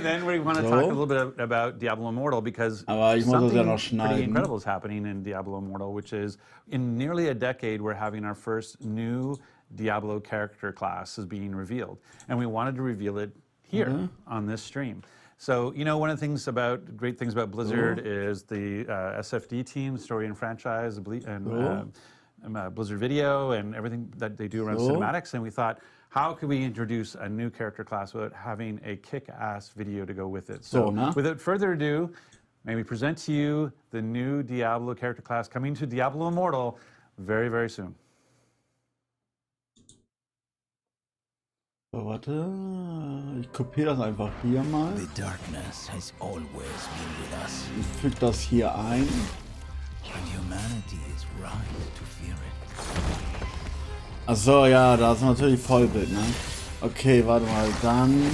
then we want to talk a little bit about Diablo Immortal, because something pretty incredible is happening in Diablo Immortal, which is in nearly a decade we're having our first new Diablo character class is being revealed, and we wanted to reveal it here on this stream. So, you know, one of the great things about Blizzard is the SFD team, Story and Franchise, and Blizzard Video, and everything that they do around cinematics. And we thought, how could we introduce a new character class without having a kick-ass video to go with it? So, without further ado, may we present to you the new Diablo character class coming to Diablo Immortal very, very soon. So, warte, ich kopiere das einfach hier mal. The darkness has always been with us. Ich füge das hier ein. And humanity is right to fear it. Achso, ja, da ist natürlich Vollbild, ne? Okay, warte mal, dann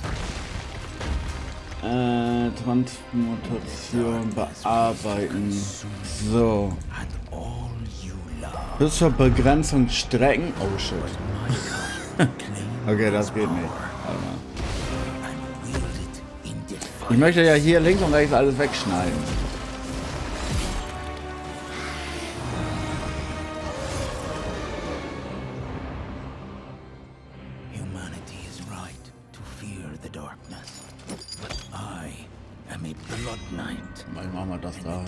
Transmutation bearbeiten. So. Bis zur Begrenzung Strecken. Oh shit. Okay, das geht nicht. Warte mal. Ich möchte ja hier links und rechts alles wegschneiden. Machen wir das da.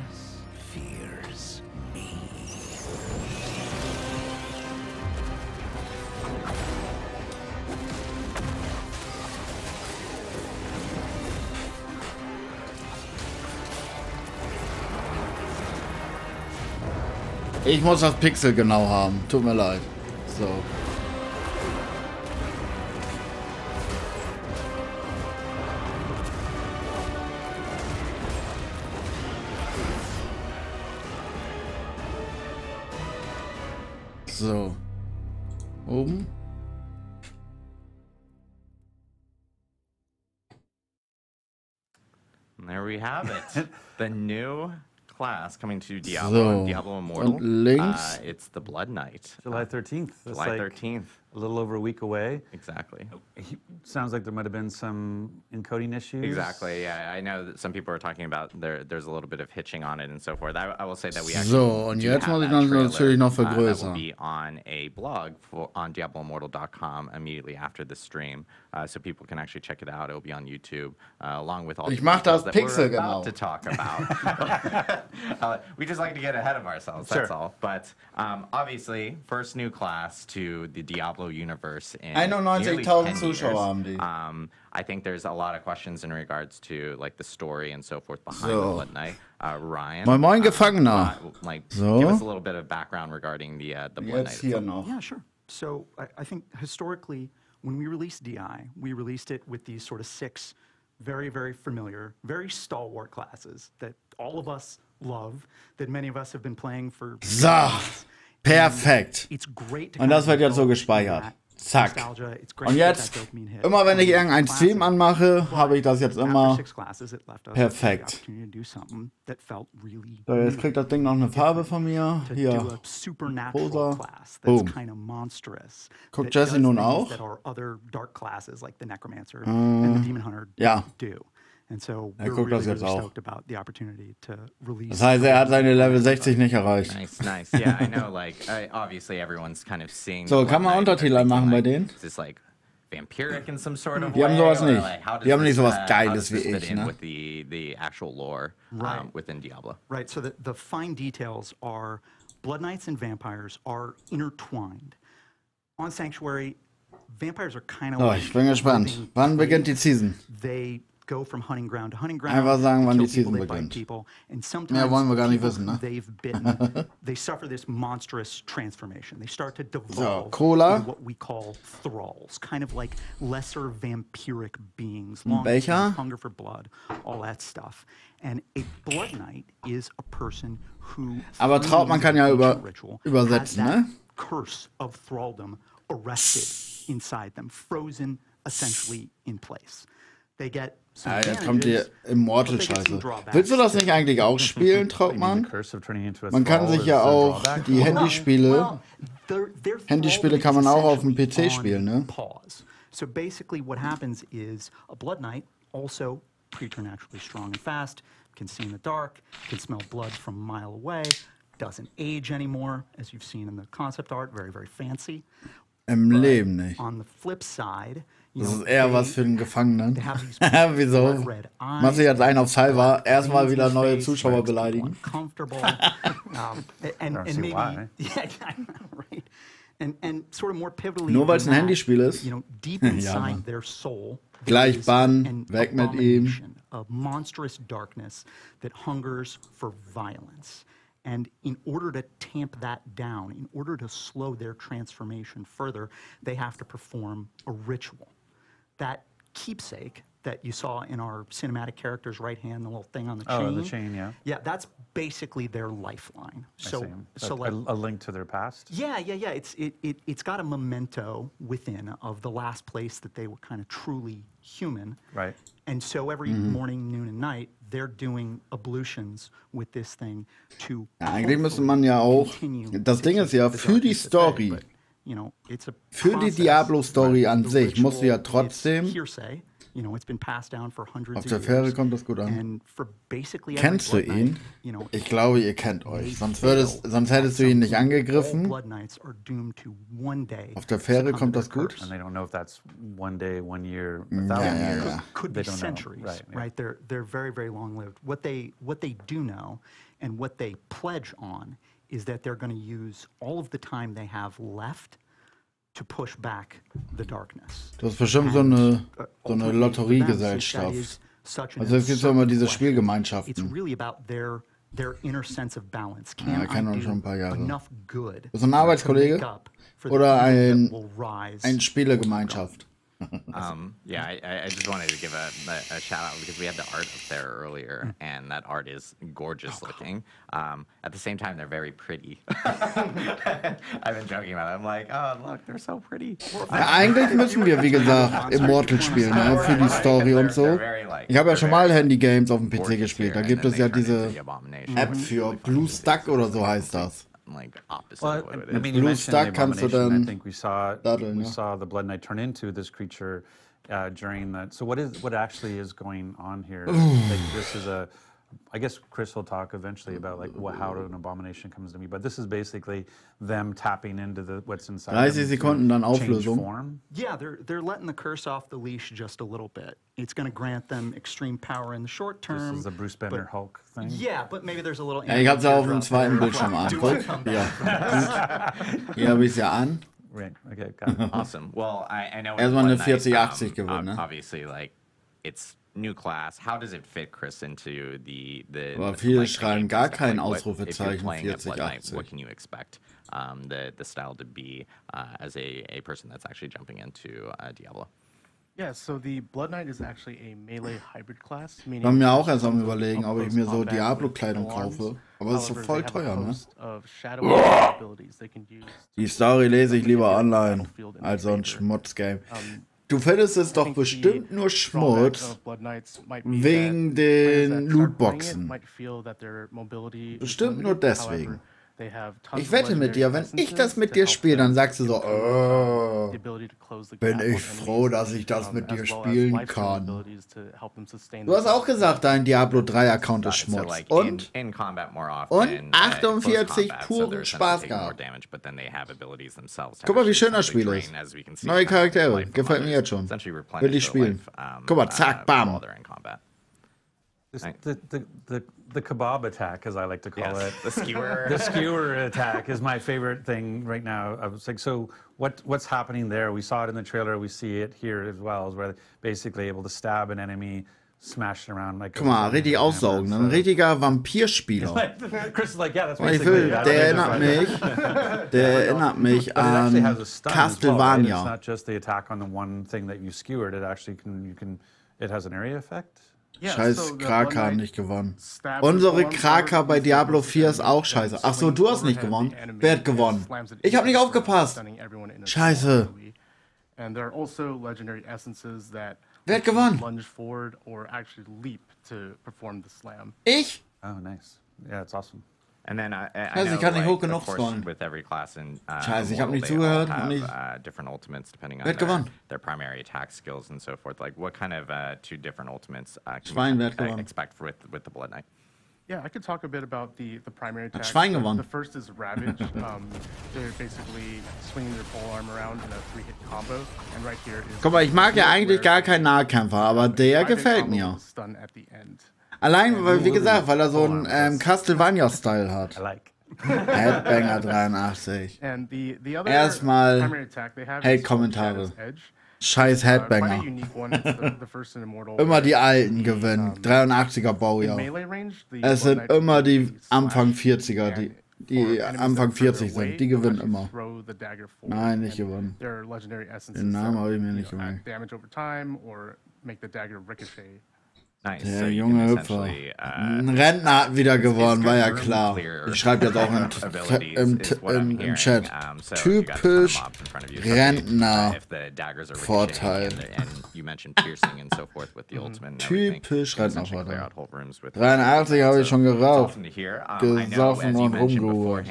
Ich muss das Pixel genau haben. Tut mir leid. So. So. Oben. And there we have it. The new class coming to Diablo, Diablo Immortal. Links. It's the Blood Knight. July 13th. July 13th. A little over a week away. Exactly. Sounds like there might have been some encoding issues. Exactly. Yeah, I know that some people are talking about there's a little bit of hitching on it and so forth. I will say that we actually So, und jetzt muss ich dann natürlich noch that will vergrößern. be on a blog on diabloimmortal.com immediately after the stream, so people can actually check it out. It will be on YouTube along with all. Ich mach das Pixel we're genau. about to talk about. We just like to get ahead of ourselves. That's all. But obviously, first new class to the Diablo universe in 91.000 Zuschauer haben die. I think there's a lot of questions in regards to like the story and so forth behind the Blood Knight. Ryan, Moin Moin Gefangener. Give us a little bit of background regarding the Blood Jetzt Knight. hier noch. Yeah, sure. So I think historically, when we released DI, we released it with these sort of 6 very, very familiar, very stalwart classes that all of us love, that many of us have been playing for. So, perfekt. It's great to Und das wird jetzt so gespeichert. Zack. Und jetzt, immer wenn ich irgendeinen Stream anmache, habe ich das jetzt immer perfekt. So, jetzt kriegt das Ding noch eine Farbe von mir. Hier, rosa. Boom. Guckt Jesse nun auch? Ja. Er guckt das jetzt auch. Das heißt, er hat seine Level 60 nicht erreicht. Nice. Yeah, I know, like, obviously everyone's kind of seeing. So, kann man Untertitel machen bei denen? Is this like vampiric in some sort of Die haben way? sowas nicht. Like, Die haben nicht sowas how Geiles does wie this fit ich, in ne? with the actual lore within Diablo? Right, so the fine details are Blood Knights and vampires are intertwined. On Sanctuary, vampires are kind of So, ich bin gespannt. Wann beginnt die Season? They go from hunting ground to hunting ground. Einfach sagen, wann die kill Season people, they beginnt. bite people, and sometimes Mehr wollen wir gar nicht people wissen, ne? they've bitten, they suffer this monstrous transformation. They start to devolve Cola. into what we call thralls, kind of like lesser vampiric beings, long Becher. hunger for blood, all that stuff. And a Blood Knight is a person who Aber Trautmann kann ja übersetzen, ne? curse of thraldom arrested inside them, frozen essentially in place. They get some Jetzt kommt die advantages, Immortal-Scheiße. Willst du das nicht eigentlich auch spielen, Trautmann? Man Man kann sich ja auch die Handyspiele kann man auch auf dem PC spielen, ne? So basically what happens is a Blood Knight also preternaturally strong and fast, can see in the dark, can smell blood from a mile away, doesn't age anymore, as you've seen in the concept art, very, very fancy. Im Leben nicht. On the flip side, das ist eher was für den Gefangenen. Wieso? Machst du jetzt einen auf Salva? Erstmal wieder neue Zuschauer beleidigen. Nur weil es ein Handyspiel ist? Ja, gleich Bann, weg mit ihm. A monstrous darkness that hungers for violence. And in order to tamp that down, in order to slow their transformation further, they have to perform a ritual. That keepsake that you saw in our cinematic character's right hand, the little thing on the chain. Oh, the chain, yeah. Yeah, that's basically their lifeline. So like a link to their past? Yeah. It's got a memento within of the last place that they were kind of truly human. Right. And so every morning, noon, and night, they're doing ablutions with this thing to. Ja, eigentlich müsste man ja auch. Das Ding ist ja, für die Story, für die Diablo-Story an sich, musst du ja trotzdem. Auf der Fähre kommt das gut an. Kennst du ihn? Ich glaube, ihr kennt euch. Sonst hättest du ihn nicht angegriffen. Auf der Fähre kommt das gut. And they don't know if that's 1 day, 1 year, 1,000 years. Could be centuries, right? They're very, very long-lived. What they do know, and what they pledge on, is that they're going to use all of the time they have left to push back the darkness. Das ist bestimmt so eine Lotteriegesellschaft. Also es gibt ja immer diese Spielgemeinschaften. It's really about their inner sense of balance. Ja, kennen wir schon ein paar Jahre. Enough good. Das ist ein Arbeitskollege oder eine Spielegemeinschaft? I just wanted to give a shout out because we had the art up there earlier, and that art is gorgeous looking. At the same time, they're very pretty. I've been joking about it. I'm like, oh, look, they're so pretty. Ja, eigentlich müssen wir, wie gesagt, Immortal spielen, ne, für die Story und so. Ich habe ja schon mal Handy-Games auf dem PC gespielt. Da gibt es ja diese App für BlueStack oder so heißt das. Well, I mean, you mentioned the abomination. I think we saw the Blood Knight turn into this creature during that. So what actually is going on here? Like, this is I guess Chris will talk eventually about like how an abomination comes to me, but this is basically them tapping into what's inside. 30 Sekunden dann Auflösung. Yeah, they're letting the curse off the leash just a little bit. It's going to grant them extreme power in the short term. This is the Bruce Banner Hulk thing. Yeah, but maybe there's a little. Ja, ich hab's ja auf dem zweiten Bildschirm an. Hier habe ich es ja an. Right. Okay. Got it. Awesome. Well, I know. Erstmal eine 4080 gewonnen, ne? Obviously, like it's new class. How does it fit, Chris, into the Aber viele schreiben gar kein Ausrufezeichen 4080. What can you expect the style to be as a person that's actually jumping into Diablo? Yeah, so the Blood Knight is actually a melee hybrid class. Ich war mir auch erst am Überlegen, ob ich mir so Diablo-Kleidung kaufe. Aber es ist so voll teuer, ne? Die Story lese ich lieber online als so ein Schmutz-Game. Du findest es doch bestimmt nur Schmutz wegen den Lootboxen. Bestimmt nur deswegen. Ich wette mit dir, wenn ich das mit dir spiele, dann sagst du so, oh, bin ich froh, dass ich das mit dir spielen kann. Du hast auch gesagt, dein Diablo 3 Account ist Schmutz. Und 48 puren Spaß gehabt. Guck mal, wie schön das Spiel ist. Neue Charaktere, gefällt mir jetzt schon. Will ich spielen. Guck mal, zack, bam. The kebab attack, as I like to call it. The skewer. The skewer attack is my favorite thing right now. I was like, so what's happening there? We saw it in the trailer. We see it here as well, is where they're basically able to stab an enemy, smash it around like. Guck mal, richtig aussaugen. Ein richtiger Vampirspieler. Chris is like, yeah, that's basically it. Der erinnert mich an Castlevania. It's not just the attack on the one thing that you skewered. It actually it has an area effect. Scheiß Kraka hat nicht gewonnen. Unsere Kraka bei Diablo 4 ist auch scheiße. Ach so, du hast nicht gewonnen. Wer hat gewonnen? Ich habe nicht aufgepasst. Scheiße. Wer hat gewonnen? Ich? Oh, nice. Yeah, it's awesome. And then I Scheiße, ich kann nicht hoch genug scrollen. With every class in Scheiße, ich habe nicht they all zugehört. have, different ultimates depending on their primary attack skills and so forth. Like, what kind of two different ultimates can we expect with the Blood Knight? Yeah, I could talk a bit about the primary attack. Schwein gewonnen. The first is Ravage. They're basically swinging their polearm around in a 3-hit combo. And right here is... Guck mal, ich mag ja eigentlich gar keinen Nahkämpfer, aber der gefällt mir. Stun at the end. Allein, weil, wie gesagt, weil er so einen Castlevania-Style hat. I like. Headbanger 83. And the other Erstmal primary attack they have Hate-Kommentare. is Edge. Scheiß Headbanger. Immer die alten gewinnen. 83er Baujahr. Es sind immer die Anfang 40er, die Anfang 40 sind. Die gewinnen immer. Nein, nicht gewonnen. Den Namen habe ich mir nicht gemerkt. Nice. Der junge Hüpfer. Ein Rentner hat wieder gewonnen, war ja klar. Ich schreibe jetzt auch im Chat. Typisch Rentner-Vorteil. Typisch Rentner-Vorteil. 83 habe ich schon geraucht, gesoffen und rumgeholt.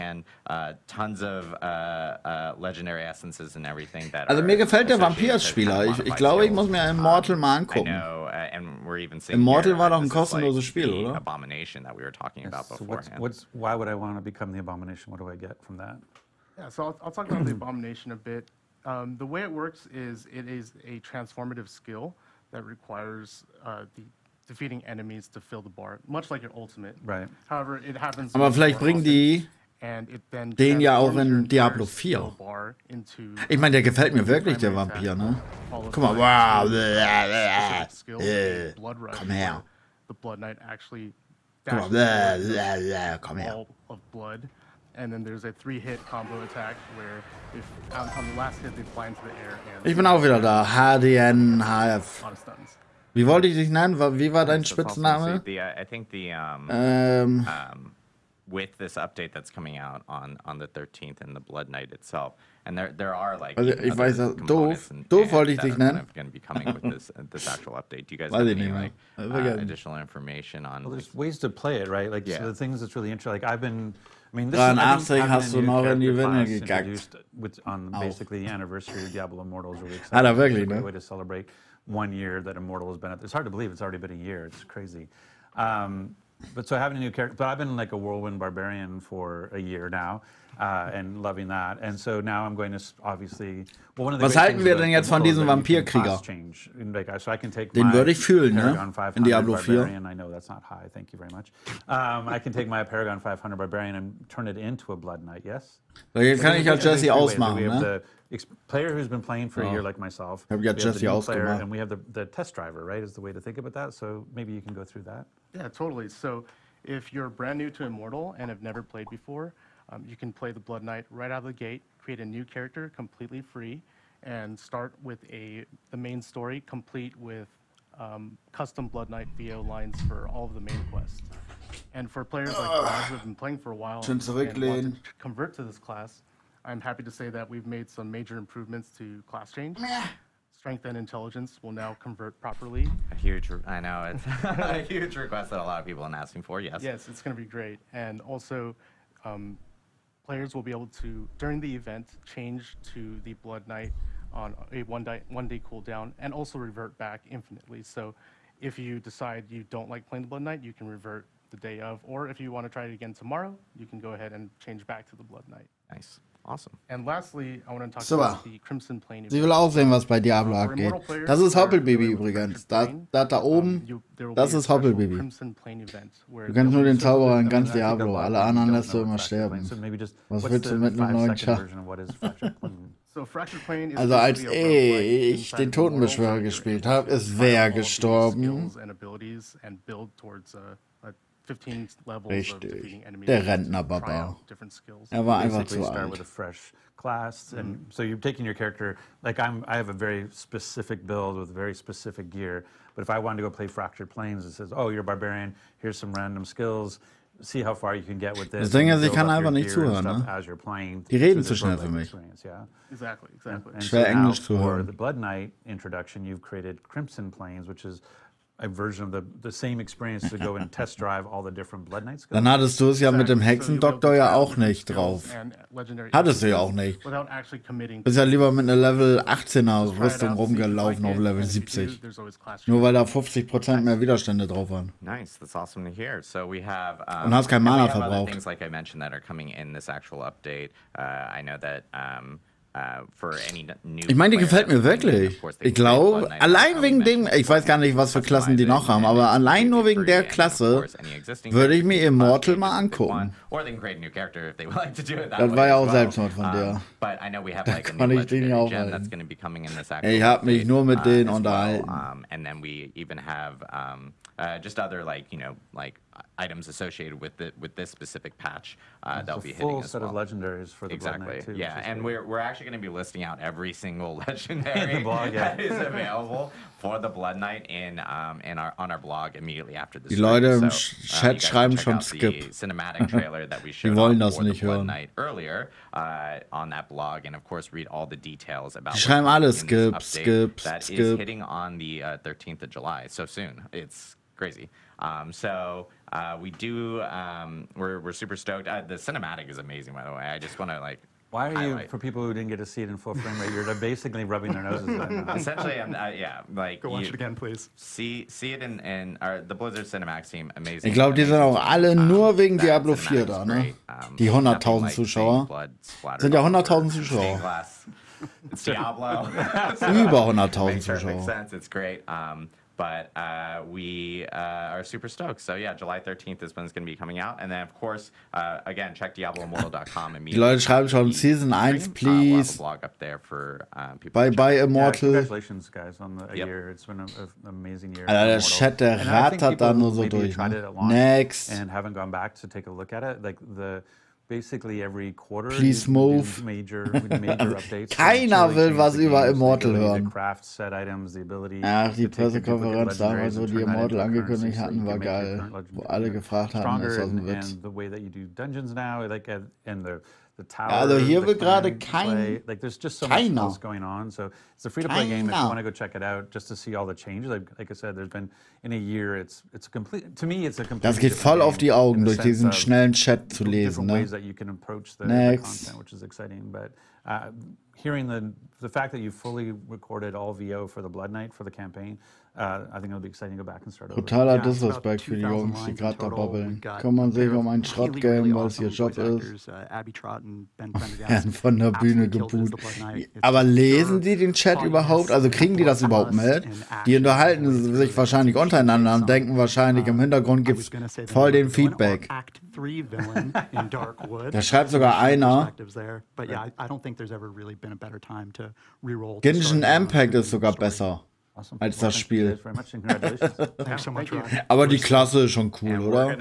Also mir gefällt der Vampir-Spieler. Ich glaube, ich muss mir Immortal mal angucken. Immortal war doch ein kostenloses Spiel, oder? Abomination that we were talking about beforehand. Why would I want to become the Abomination? What do I get from that? Yeah, so I'll talk about the Abomination a bit. The way it works is it is a transformative skill that requires defeating enemies to fill the bar, much like your ultimate. Right. However, it happens. Aber vielleicht bringen die den ja auch in Diablo 4. Ich meine, der gefällt mir wirklich, der Vampir, ne? Guck mal, wow. Komm her. Guck mal, komm her. Ich bin auch wieder da. HDNHF. Wie wollte ich dich nennen? Wie war dein Spitzname? I think with this update that's coming out on the 13th and the Blood Knight itself, and there are like also ich weiß, doof wollte ich dich nennen. Going to be coming with this actual update. Do you guys have any like additional information on? Well, there's ways to play it, right? Like so the things that's really interesting. Like I mean, this 83 hast du noch in die Winde gekackt. On basically the anniversary of Diablo Immortal is really exciting. Hat er wirklich, It's a ne? great way to celebrate 1 year that Immortal has been at. It's hard to believe it's already been a year. It's crazy. But so having a new character, but I've been like a whirlwind barbarian for a year now, and loving that. And so now I'm going to obviously. Well, one of the Was halten wir denn jetzt von diesem Vampirkrieger? So I can take Den würde ich fühlen, ne? In Diablo 4. I know that's not high. Thank you very much. I can take my Paragon 500 Barbarian and turn it into a Blood Knight. Yes. Hier kann ich halt Jesse ausmachen, ne? Player who's been playing for a year like myself. Hab ja Jesse ausgemacht. And we have the test driver, right? Is the way to think about that. So maybe you can go through that. Yeah, totally. So if you're brand new to Immortal and have never played before, you can play the Blood Knight right out of the gate, create a new character completely free, and start with the main story complete with custom Blood Knight VO lines for all of the main quests. And for players like Brad who have been playing for a while and want to convert to this class, I'm happy to say that we've made some major improvements to class change. Strength and intelligence will now convert properly. I know, it's a huge request that a lot of people are asking for, yes. Yes, it's going to be great. And also, players will be able to, during the event, change to the Blood Knight on a one-day cooldown and also revert back infinitely. So if you decide you don't like playing the Blood Knight, you can revert the day of. Or if you want to try it again tomorrow, you can go ahead and change back to the Blood Knight. Nice. Awesome. And lastly, I want to talk about the Crimson Plane event. Sie will auch sehen, was bei Diablo abgeht. Das ist Hoppelbaby übrigens. Da oben, das ist Hoppelbaby. Du kennst nur den Zauberer in ganz Diablo. Alle anderen lässt du immer sterben. Was willst du mit einem neuen Char? Also als ich den Totenbeschwörer gespielt habe, ist wer gestorben? Richtig, der Rentner-Baba. Er war einfach zu alt. With a fresh class, and so you're taking your character. Like I have a very specific build with very specific gear. But if I wanted to go play Fractured Plains, it says, "Oh, you're a barbarian. Here's some random skills. See how far you can get with this." Das Ding ist, ich kann einfach nicht zuhören, ne? Die reden zu schnell für mich. Exactly. Schwer Englisch zu hören. For the Blood Knight introduction, you've created Crimson Plains, which is version of the same experience to go and test drive all the different Blood Knights. Dann hattest du es ja mit dem Hexendoktor ja auch nicht drauf. Hattest du ja auch nicht. Bist ja lieber mit einer Level 18er Rüstung rumgelaufen auf Level 70. Nur weil da 50% mehr Widerstände drauf waren. Nice, that's awesome to hear. So we have und hast kein Mana verbraucht. Things like I mentioned that are coming in this actual update. I know that ich meine, die gefällt mir wirklich. Ich glaube, allein wegen dem, ich weiß gar nicht, was für Klassen die noch haben, aber allein nur wegen der Klasse würde ich mir Immortal mal angucken. Das war ja auch Selbstmord von dir. Da kann ich den ja aufhalten. Ich habe mich nur mit denen unterhalten. Just other items associated with this specific patch that'll be hitting as well. Full set of legendaries for the Blood Knight too. Yeah, and we're actually going to be listing out every single legendary that is available for the Blood Knight on our blog immediately after this. Die Leute im Chat schreiben schon Skip. Cinematic trailer that we showed Die wollen das for the nicht Blood hören. Knight earlier on that blog, and of course read all the details about. Die schreiben alle Skip. That is hitting on the 13th of July. So soon. It's crazy. We do. We're super stoked. The cinematic is amazing, by the way. I just want to Why are you, for people who didn't get to see it in full frame rate, you're basically rubbing their noses right now. Essentially, Go watch it again, please. See it in the Blizzard Cinematics team, amazing. Ich glaube, die sind auch alle nur wegen Diablo 4 da, ne? Die 100.000 Zuschauer. Sind ja 100.000 Zuschauer. It's Diablo. Über 100.000 Zuschauer. Makes sense. It's great. But we are super stoked. So yeah, July 13th is when it's going to be coming out. And then of course, again, check DiabloImmortal.com immediately. Die Leute schreiben schon Season 1, please. Blog up there for Bye Immortal. Yeah, congratulations, guys, on the year. It's been an amazing year. Alter, der Chat, der rattert da nur so durch. Next. And haven't gone back to take a look at it. Basically every quarter. Please move. Major updates. Keiner will was über Immortal hören. Ach, die Pressekonferenz damals, wo die Immortal angekündigt hatten, war geil. Wo alle gefragt haben, ist das ein Witz. Also hier will gerade keiner. It's a free-to-play game if you want to go check it out just to see all the changes. Like I said, there's been in a year. It's a complete. To me, it's a complete. Das geht voll auf die Augen, durch diesen schnellen Chat zu lesen. Ne? Ways that you can approach the content, which is exciting. But hearing the fact that you fully recorded all VO for the Blood Knight for the campaign, I think it'll be exciting to go back and start over. Totaler Disrespect für die Jungs, die gerade da bobbeln. Kümmern sich um ein Schrottgame, weil es ihr Job ist. Werden von der Bühne geboot. Aber lesen die den Chat überhaupt? Also kriegen die das überhaupt mit? Die unterhalten sich wahrscheinlich untereinander und denken wahrscheinlich, im Hintergrund gibt es voll den Feedback. Da schreibt sogar einer, Genshin Impact ist sogar besser als das Spiel. Aber die Klasse ist schon cool, oder?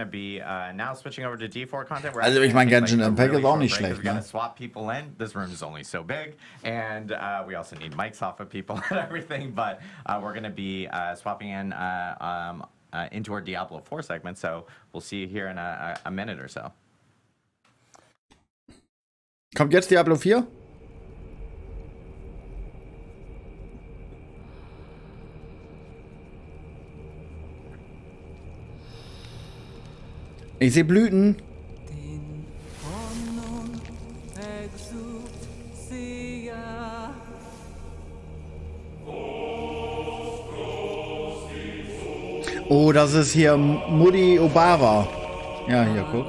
Also ich meine, Genshin Impact ist auch nicht schlecht. Ne? This room is only so big, and we also need mics off of people and everything. But we're going to be swapping in into our Diablo 4 segment, so we'll see you here in a minute or so. Kommt jetzt Diablo 4? Ich sehe Blüten. Oh, das ist hier Mutti Obara. Ja, hier, guck.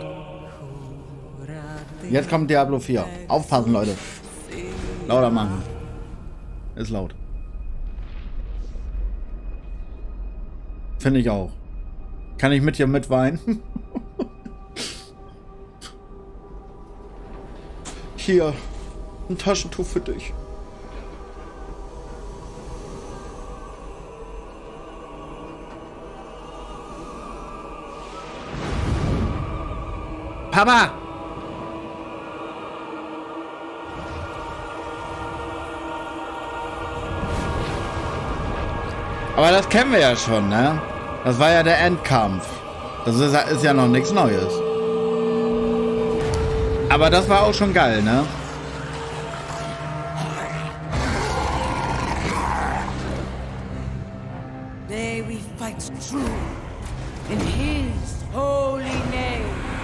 Jetzt kommt Diablo 4. Aufpassen, Leute. Lauter machen. Ist laut. Finde ich auch. Kann ich mit dir mitweinen? Hier, ein Taschentuch für dich. Papa! Aber das kennen wir ja schon, ne? Das war ja der Endkampf. Das ist ja noch nichts Neues. Aber das war auch schon geil, ne? in his holy name.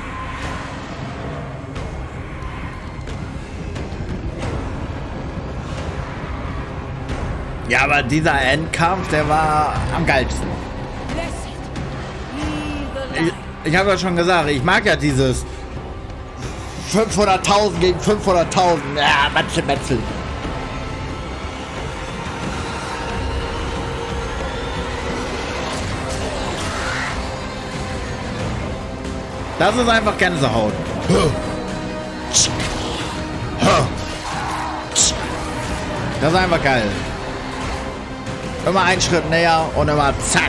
Ja, aber dieser Endkampf, der war am geilsten. Ich habe ja schon gesagt, ich mag ja dieses 500.000 gegen 500.000. Ja, Metzel. Das ist einfach Gänsehaut. Das ist einfach geil. Immer einen Schritt näher und immer zack.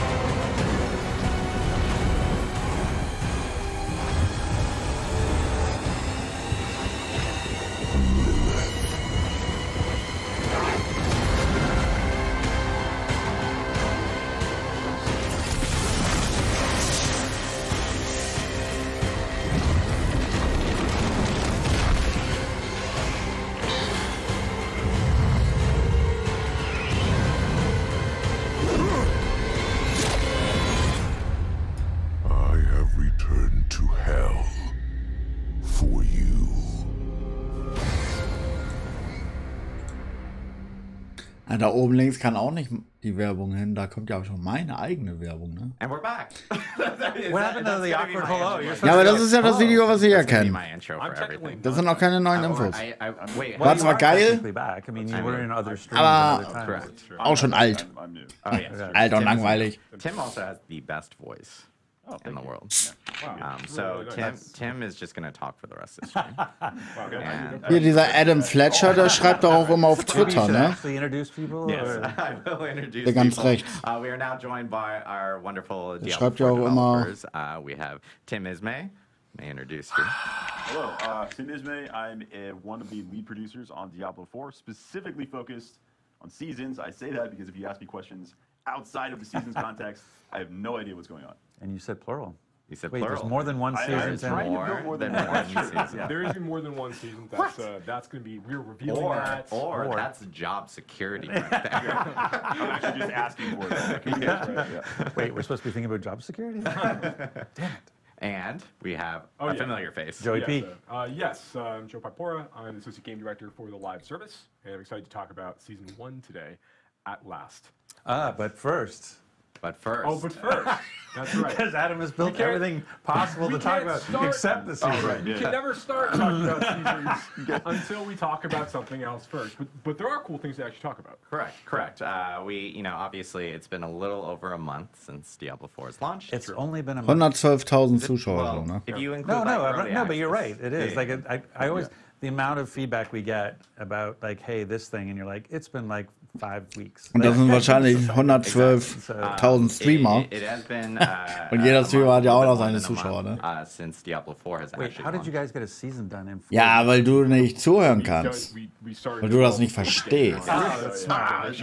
Da oben links kann auch nicht die Werbung hin. Da kommt ja auch schon meine eigene Werbung, ne? And we're back. What happened to the awkward hello? Ja, aber das ist ja das Video, was ich ja kenne. My intro for everything. Das sind auch keine neuen Infos. Wait, War zwar geil, aber auch schon alt. Oh, yes. Alt und langweilig. Tim also has the best voice in the world. So Tim is just going to talk for the rest of the stream. Hier, dieser Adam Fletcher, der schreibt doch auch immer auf Twitter, ne? Yes, I will introduce Der ganz people. rechts. We are now joined by our wonderful Diablo schreibt ja 4 auch immer- developers. We have Tim Ismay. May I introduce you? Hello, Tim Ismay. I'm one of the lead producers on Diablo 4, specifically focused on seasons. I say that because if you ask me questions outside of the seasons context, I have no idea what's going on. And you said plural. You said Wait, plural. there's more than one season. I'm trying to build more than one season. There is more than one season. That's going to be, we're revealing that. Or that's job security right there. I'm actually just asking for it. Wait, we're supposed to be thinking about job security? Damn it. And we have a familiar face. Joey P. Yes, I'm Joe Pipora. I'm the Associate Game Director for the live service, and I'm excited to talk about Season 1 today, at last. But first. But first. That's right. Because Adam has built everything possible to talk about, except the season. You can never start talking about seasons until we talk about something else first. But there are cool things to actually talk about. Correct. Obviously, it's been a little over a month since Diablo 4's launched. It's only been a month. 112.000 Zuschauer, ne? If you include No, but you're right. It is. Like, I always, the amount of feedback we get about, like, hey, this thing, and you're like, it's been like 5 weeks. Und das sind wahrscheinlich 112.000 Streamer. Und jeder Streamer hat ja auch noch seine Zuschauer, ne? Since Diablo 4 has Wait, how did you guys get a season done in 4 Ja, weil du nicht zuhören kannst. Weil du das nicht verstehst. That's smart.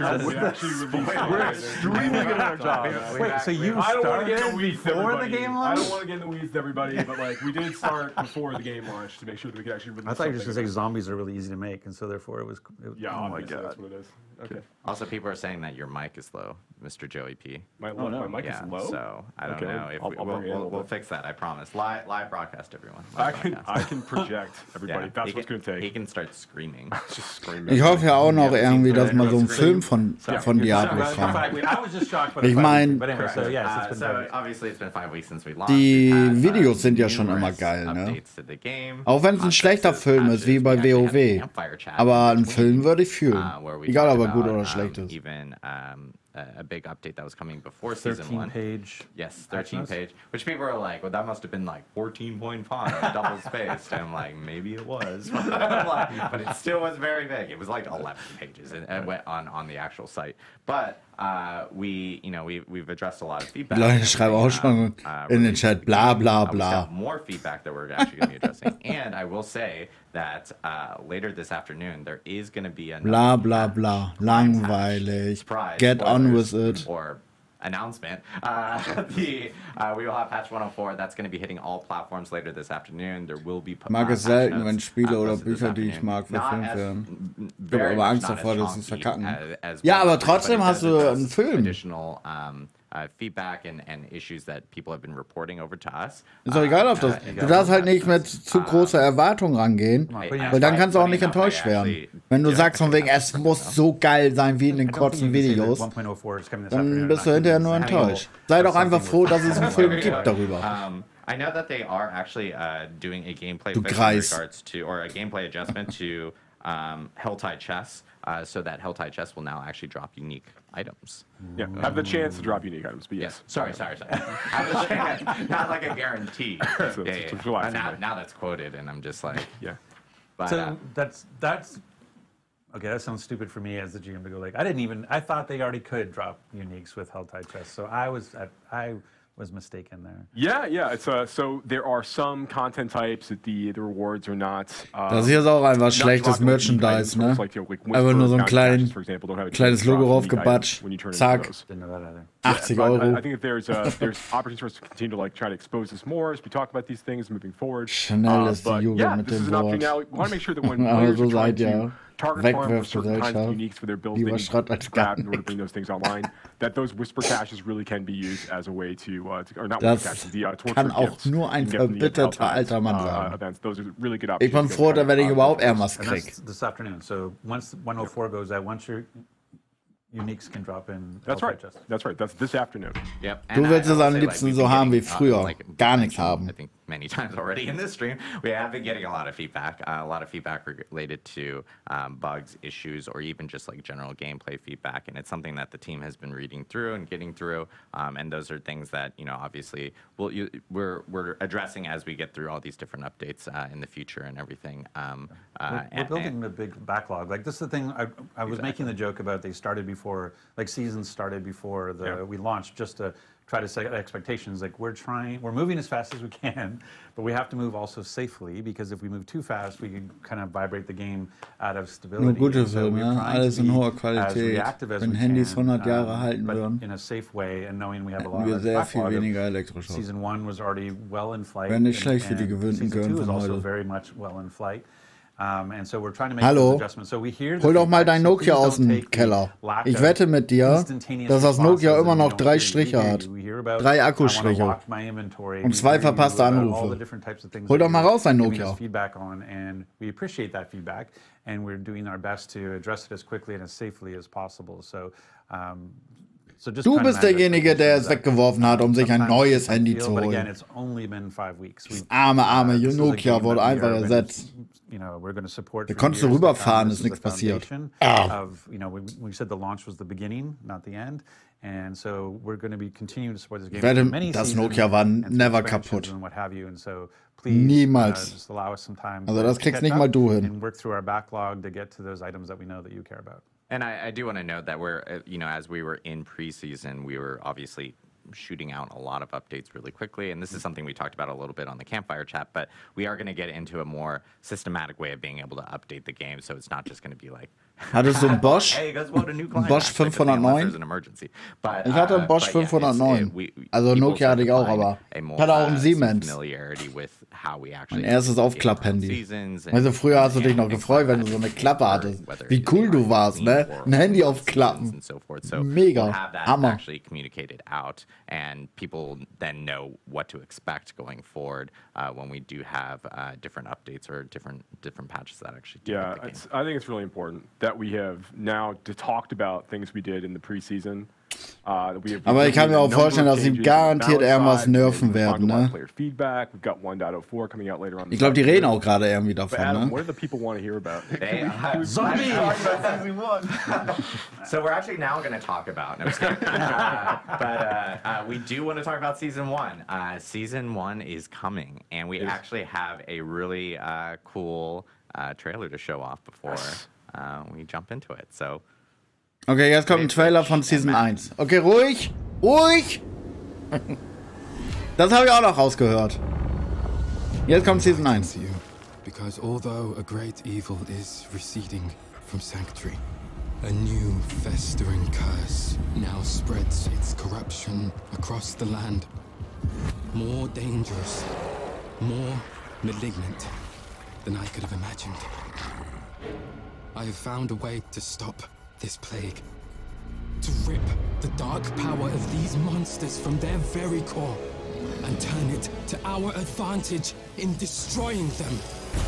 We're extremely good at our job. Wait, so you started before the game I launched? don't want to get in the weeds with everybody, but like we did start before the game launched to make sure that we could actually release I thought you were just going to say something. zombies are really easy to make, and so therefore it was. Yeah, Oh my obviously God. that's what it is. Okay. Also, people are saying that your mic is low, Mr. Joey P. My mic Yeah, is low. so I don't Okay, know if I'll bring it in a little we'll bit. fix that. I promise. Live broadcast, everyone. I Live can broadcast. project everybody. Yeah, That's he what's going to He take. can start screaming. Just scream. Ich hoffe ja auch noch irgendwie, dass mal so ein Film von Diablo I kommt. was just shocked by the Ich 5 mein- weeks, but anyway, so yes, it's been So 5 weeks. obviously it's been 5 weeks since we launched. Die We've had, Videos sind ja schon immer numerous geil, ne? updates to the game. Auch wenn es ein schlechter Film ist, wie bei WoW. Aber einen Film würde ich fühlen. Where we Egal, talked ob er gut about, oder schlecht ist. Even a big update that was coming before season 1. 13-page. Yes, 13 page. Which people are like, well, that must have been like 14.5, double spaced. And I'm like, maybe it was. But it still was very big. It was like 11 pages on the actual site. But we've addressed a lot of feedback. Die Leute schreiben auch schon in den Chat bla bla We still bla. have more feedback that we're actually going to be addressing. And I will say that later this afternoon, there is going to be a Bla bla bla. Langweilig. surprise, Get on with spoilers, it. or announcement. We will have patch 104. That's going to be hitting all platforms later this afternoon. There will be Mag es patch selten, notes, wenn Spiele oder posted this Bücher, die ich afternoon. mag, Not verfilmt as- werden. very Ich habe aber much Angst not as davor, dass sie es chunky verkacken. as Ja, Witcher aber 3, trotzdem but it hast does du address einen Film. Additional feedback and issues that people have been reporting over to us. Ist doch egal, ob das. Du darfst halt nicht mit zu großer Erwartung rangehen, weil dann kannst du auch nicht enttäuscht werden. Wenn du sagst von wegen, es muss so geil sein wie in den kurzen Videos, dann bist du hinterher nur enttäuscht. Sei doch einfach froh, dass es einen Film gibt darüber. I know that they are actually doing a gameplay fix in regards to, or a gameplay adjustment to Helltide Chess, so that Helltide Chess will now actually drop unique items. Yeah, have the chance to drop unique items, but yes. Sorry. Have the chance, not like a guarantee. Now that's quoted, and I'm just like, yeah. But, so that's okay. That sounds stupid for me as the GM to go like, I thought they already could drop uniques with Helltide Chess, so I was mistaken there. Yeah. It's so there are some content types that the rewards are not. Das hier ist auch einfach schlechtes Merchandise, ne? Einfach nur so ein kleines Logo raufgebatscht. Zack. 80 Euro. I think that there's opportunities for us to continue to try to expose this more as we talk about these things moving forward. Schnell ist die Jugend mit dem Wort. We want to make sure that when players are trying to target farm for certain kinds of uniques for their builds, they need to grab in order to bring those things online. That those whisper caches really can be used as a way to or not whisper caches, the kann auch nur ein verbitterter alter Mann sagen. Those are really good ich bin froh, wenn ich überhaupt was krieg. This afternoon. So once 104 goes out, once your uniques can drop in. That's right. That's this afternoon. Yep. Du willst es am liebsten so haben wie früher. Gar nichts haben. I think many times already in this stream, we have been getting a lot of feedback related to bugs, issues, or even just like general gameplay feedback. And it's something that the team has been reading through and getting through. And those are things that, obviously we're addressing as we get through all these different updates in the future and everything. We're building a big backlog. Like this is the thing I was making the joke about. They started before, like seasons started before we launched, just to try to set expectations. Like we're moving as fast as we can, but we have to move also safely, because if we move too fast, we can kind of vibrate the game out of stability. Nur gute Filme, alles in hoher Qualität. Wenn Handys 100 Jahre halten würden, in a safe way, and knowing we have a lot of sehr viel weniger elektrisch. Season 1 was already well in flight. Wäre nicht schlecht für die gewöhnten Season 2 is also heute. very much well in flight. And so we're trying to make Hallo, adjustments. So we hear hol doch mal dein Nokia aus dem Keller. Ich wette mit dir, dass das Nokia immer noch 3 Striche hat. 3 Akkustriche. Und 2 verpasste Anrufe. Hol doch mal raus dein Nokia. And we appreciate that feedback, and we're doing our best to address it as quickly and as safely as possible. Du bist derjenige, der es weggeworfen hat, sich ein neues Handy zu holen. Das arme Nokia wurde einfach ersetzt. Da konntest du rüberfahren, ist nichts passiert. We said the launch was the beginning, not the end. And so we're going to be continuing to support this game for many das seasons, Nokia war never kaputt. And what have you. And so please, niemals. Just allow us some time. Also das kriegst nicht mal du hin. And work through our backlog to get to those items that we know that you care about. And I do want to note that we're, as we were in preseason, we were obviously shooting out a lot of updates really quickly. And this is something we talked about a little bit on the Campfire chat, but we are going to get into a more systematic way of being able to update the game. So it's not just going to be like, hattest du einen Bosch? Hey, guys, load a new client. Bosch 509? But, ich hatte einen Bosch 509. Also Nokia hatte ich auch, aber ich hatte auch einen Siemens. Mein erstes Aufklapp-Handy. Also früher hast du dich noch gefreut, wenn du so eine Klappe hattest. Wie cool du warst, ne? Ein Handy aufklappen. Mega. Hammer. And people then know what to expect going forward when we do have different updates or different patches that actually do. Yeah, I think it's really important that we have now talked about things we did in the preseason. Aber ich kann mir auch vorstellen, dass sie garantiert irgendwas nerven werden, ne? Ich glaube, die reden auch gerade irgendwie davon, ne? What do the people want to hear about? So we're actually now going to talk about, but we do want to talk about Season 1. Season 1 is coming, and we actually have a really cool trailer to show off before we jump into it. So. Okay, jetzt kommt ein Trailer von Season 1. Okay, ruhig! Ruhig! Das habe ich auch noch rausgehört. Jetzt kommt Season 1. Because although a great evil is receding from Sanctuary, a new festering curse now spreads its corruption across the land. More dangerous, more malignant than I could have imagined. I have found a way to stop this plague, to rip the dark power of these monsters from their very core and turn it to our advantage in destroying them.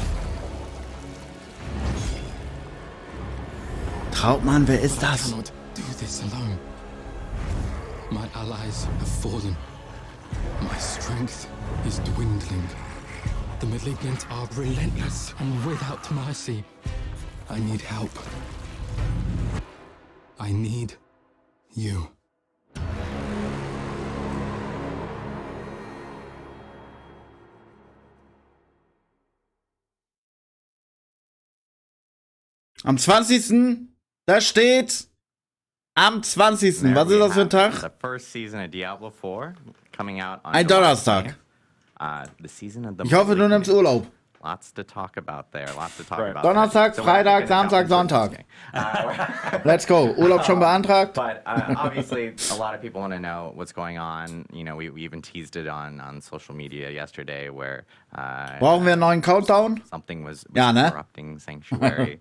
Trautmann, wer ist das? I cannot do this alone. My allies have fallen. My strength is dwindling. The Malignant are relentless and without mercy. I need help. I need you. Am 20. Da steht am 20. Was ist das für ein Tag? The first season of Diablo 4 coming out on ein Donnerstag. The season of the ich hoffe, du nimmst Urlaub. Lots to talk about there. Lots to talk about. Donnerstag, Freitag, Samstag, Sonntag. Let's go. Urlaub schon beantragt. But obviously, a lot of people want to know what's going on. You know, we even teased it on social media yesterday, where brauchen wir einen neuen Countdown? Something was ja, ne? corrupting Sanctuary.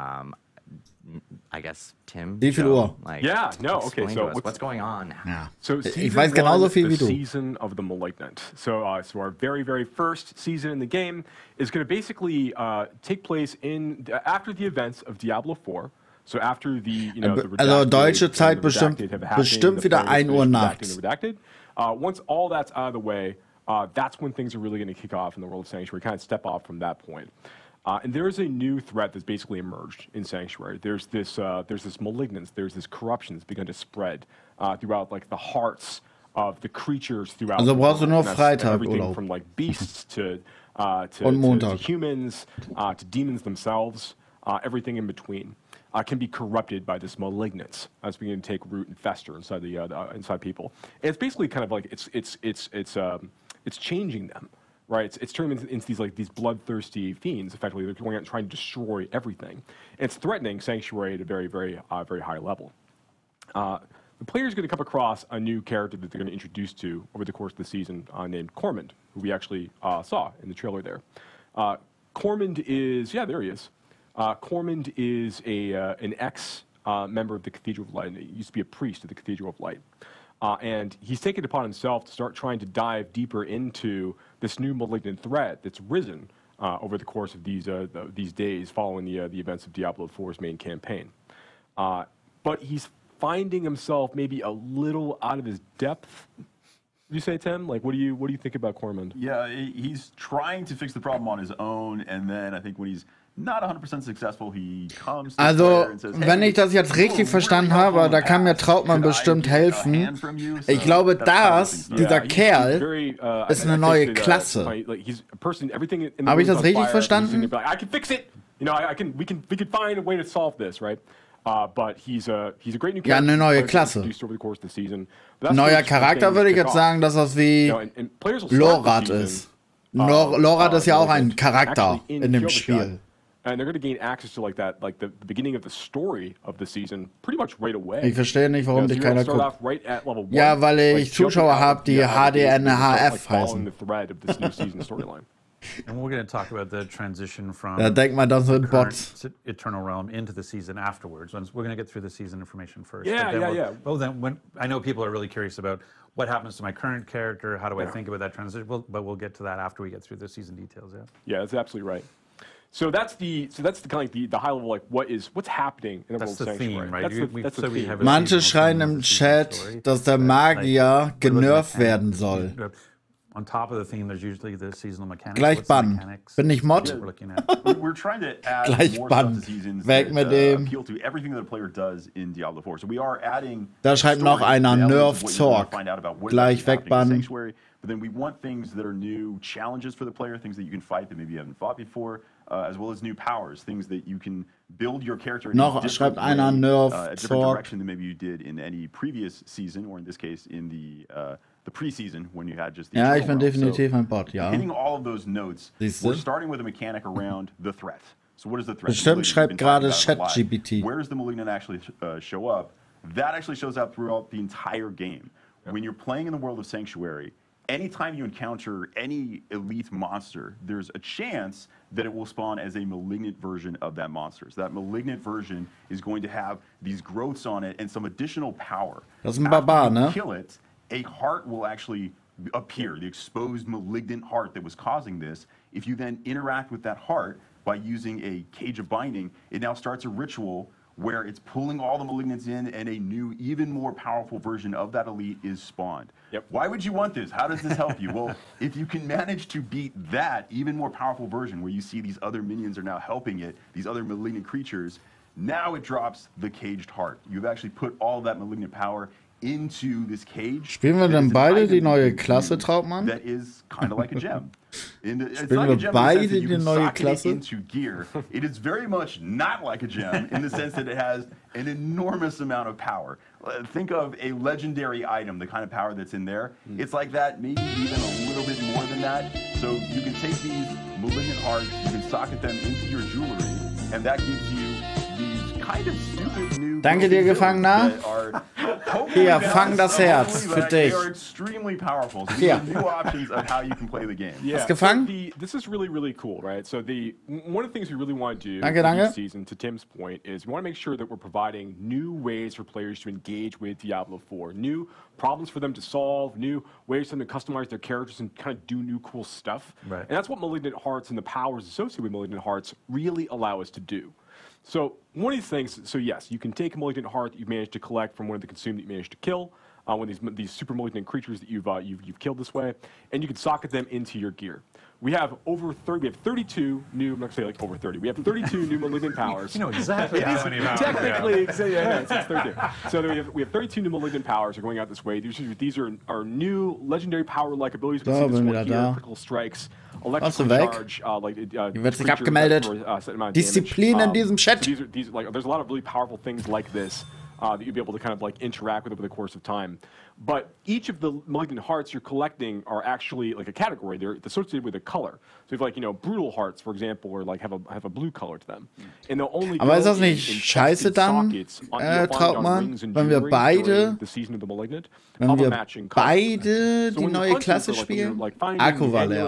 I guess Tim. Wie viel Uhr? Like, yeah, no, okay. So what's going on now? Yeah. So ich weiß genauso viel wie du. Season of the Malignant. So our very first season in the game is going to basically take place in after the events of Diablo 4. So after the also deutsche Zeit bestimmt wieder 1 Uhr nachts. Once all that's out of the way, that's when things are really going to kick off in the world of Sanctuary. Kind of step off from that point. And there's a new threat that's basically emerged in Sanctuary. There's this malignance, there's this corruption that's begun to spread throughout like the hearts of the creatures throughout. Also brauchst du nur Freitag everything Urlaub. From like beasts to humans, to demons themselves, everything in between can be corrupted by this malignance that's beginning to take root and fester inside inside people. And it's basically kind of like it's changing them. Right, it's turning into these bloodthirsty fiends. Effectively, they're going out and trying to destroy everything. And it's threatening Sanctuary at a very high level. The player is going to come across a new character that they're going to introduce to over the course of the season, named Cormund, who we actually saw in the trailer there. Cormund is there he is. Cormund is an ex-member of the Cathedral of Light. He used to be a priest of the Cathedral of Light. And he's taken it upon himself to start trying to dive deeper into this new malignant threat that's risen over the course of these days following the events of Diablo 4's main campaign. But he's finding himself maybe a little out of his depth. You say, Tim? Like, what do you think about Cormund? Yeah, he's trying to fix the problem on his own, and then I think when he's not 100% successful, he comes to also, wenn ich das jetzt richtig verstanden habe, da kann mir Trautmann bestimmt helfen. Ich glaube, dieser Kerl ist eine neue Klasse. Habe ich das richtig verstanden? I can fix it. You know, we can find a way to solve this, right? But he's a great new character. Ja, eine neue Klasse. Neuer Charakter würde ich jetzt sagen, dass das wie Lorath ist. Lorath ist ja auch ein Charakter in dem Spiel. And they're going to gain access to like the beginning of the story of the season pretty much right away. Ich verstehe nicht, warum dich keiner guckt. Ja, weil ich Zuschauer habe, die HDNHF heißen. And we're going to talk about the transition from da denkt man, das sind Bots. Eternal Realm into the season afterwards. We're going to get through the season information first. Yeah. Well, then I know people are really curious about what happens to my current character. How do I think about that transition? But we'll get to that after we get through the season details. Yeah, that's absolutely right. So that's the kind of like the high level, like what's happening in the world of Sanctuary. That's the theme. Manche schreien im Chat, dass der Magier genervt werden soll. On top of the theme, there's usually the seasonal mechanics. Gleich bannen. Bin ich Mod? We're trying to add Gleich more bannen. stuff to seasons Weg mit dem. appeal to everything that a player does in Diablo 4. So we are adding. Da schreibt noch einer Nerf Zorg. Gleich wegbannen. But then we want things that are new challenges for the player, things that you can fight that maybe you haven't fought before, as well as new powers, things that you can build your character in noch schreibt einer Nerf a different direction than maybe you did in any previous season, or in this case in the preseason when you had just the ich bin definitiv ein Bot, ja. Hitting all of those notes, we're starting with a mechanic around the threat. So what is the threat? Bestimmt schreibt gerade ChatGPT. Where does the Malignant actually show up? That actually shows up throughout the entire game. When you're playing in the world of Sanctuary, anytime you encounter any elite monster, there's a chance that it will spawn as a malignant version of that monster. So that malignant version is going to have these growths on it and some additional power. Das ist ein Barbar, ne? Kill it, a heart will actually appear, the exposed malignant heart that was causing this. If you then interact with that heart by using a Cage of Binding, it now starts a ritual where it's pulling all the malignants in and a new, even more powerful version of that elite is spawned. Yep. Why would you want this? How does this help you? Well, if you can manage to beat that even more powerful version where you see these other minions are now helping it, these other malignant creatures, now it drops the Caged Heart. You've actually put all that malignant power into this cage. Spielen wir denn beide die neue Klasse, Trautmann? That is kind of like a gem. Spielen wir beide die neue Klasse? Into gear. It is very much not like a gem in the sense that it has an enormous amount of power. Think of a legendary item, the kind of power that's in there. It's like that, maybe even a little bit more than that. So you can take these malignant hearts, you can socket them into your jewelry, and that gives you these kind of stupid new Danke dir, Gefangener. Hier, fang das Herz für dich. Hier. Hast gefangen? This is really, really cool, right? So one of the things we really want to do this season, to Tim's point, is we want to make sure that we're providing new ways for players to engage with Diablo 4, new problems for them to solve, new ways for them to customize their characters and kind of do new cool stuff. Right. And that's what Malignant Hearts and the powers associated with Malignant Hearts really allow us to do. So one of these things, so yes, you can take a malignant heart that you've managed to collect from one of the consumed that you managed to kill, one of these super malignant creatures that you've killed this way, and you can socket them into your gear. We have over 30. We have 32 new. I'm not gonna say like over 30. We have 32 new malignant powers. You know exactly how many powers. Technically, it's 32. So we have 32 new malignant powers are going out this way. These are new legendary power-like abilities. We see this one here, critical strikes, electrical charge, Hier wird sich abgemeldet. Disziplin in diesem Chat. So there's a lot of really powerful things like this that you'd be able to kind of like interact with over the course of time. But each of the malignant hearts you're collecting are actually like a category. They're associated with a color. So if like, you know, brutal hearts, for example, or like have a blue color to them. And they'll only Aber ist das nicht scheiße dann, Trautmann, wenn wir beide die neue Klasse spielen? Akku war leer.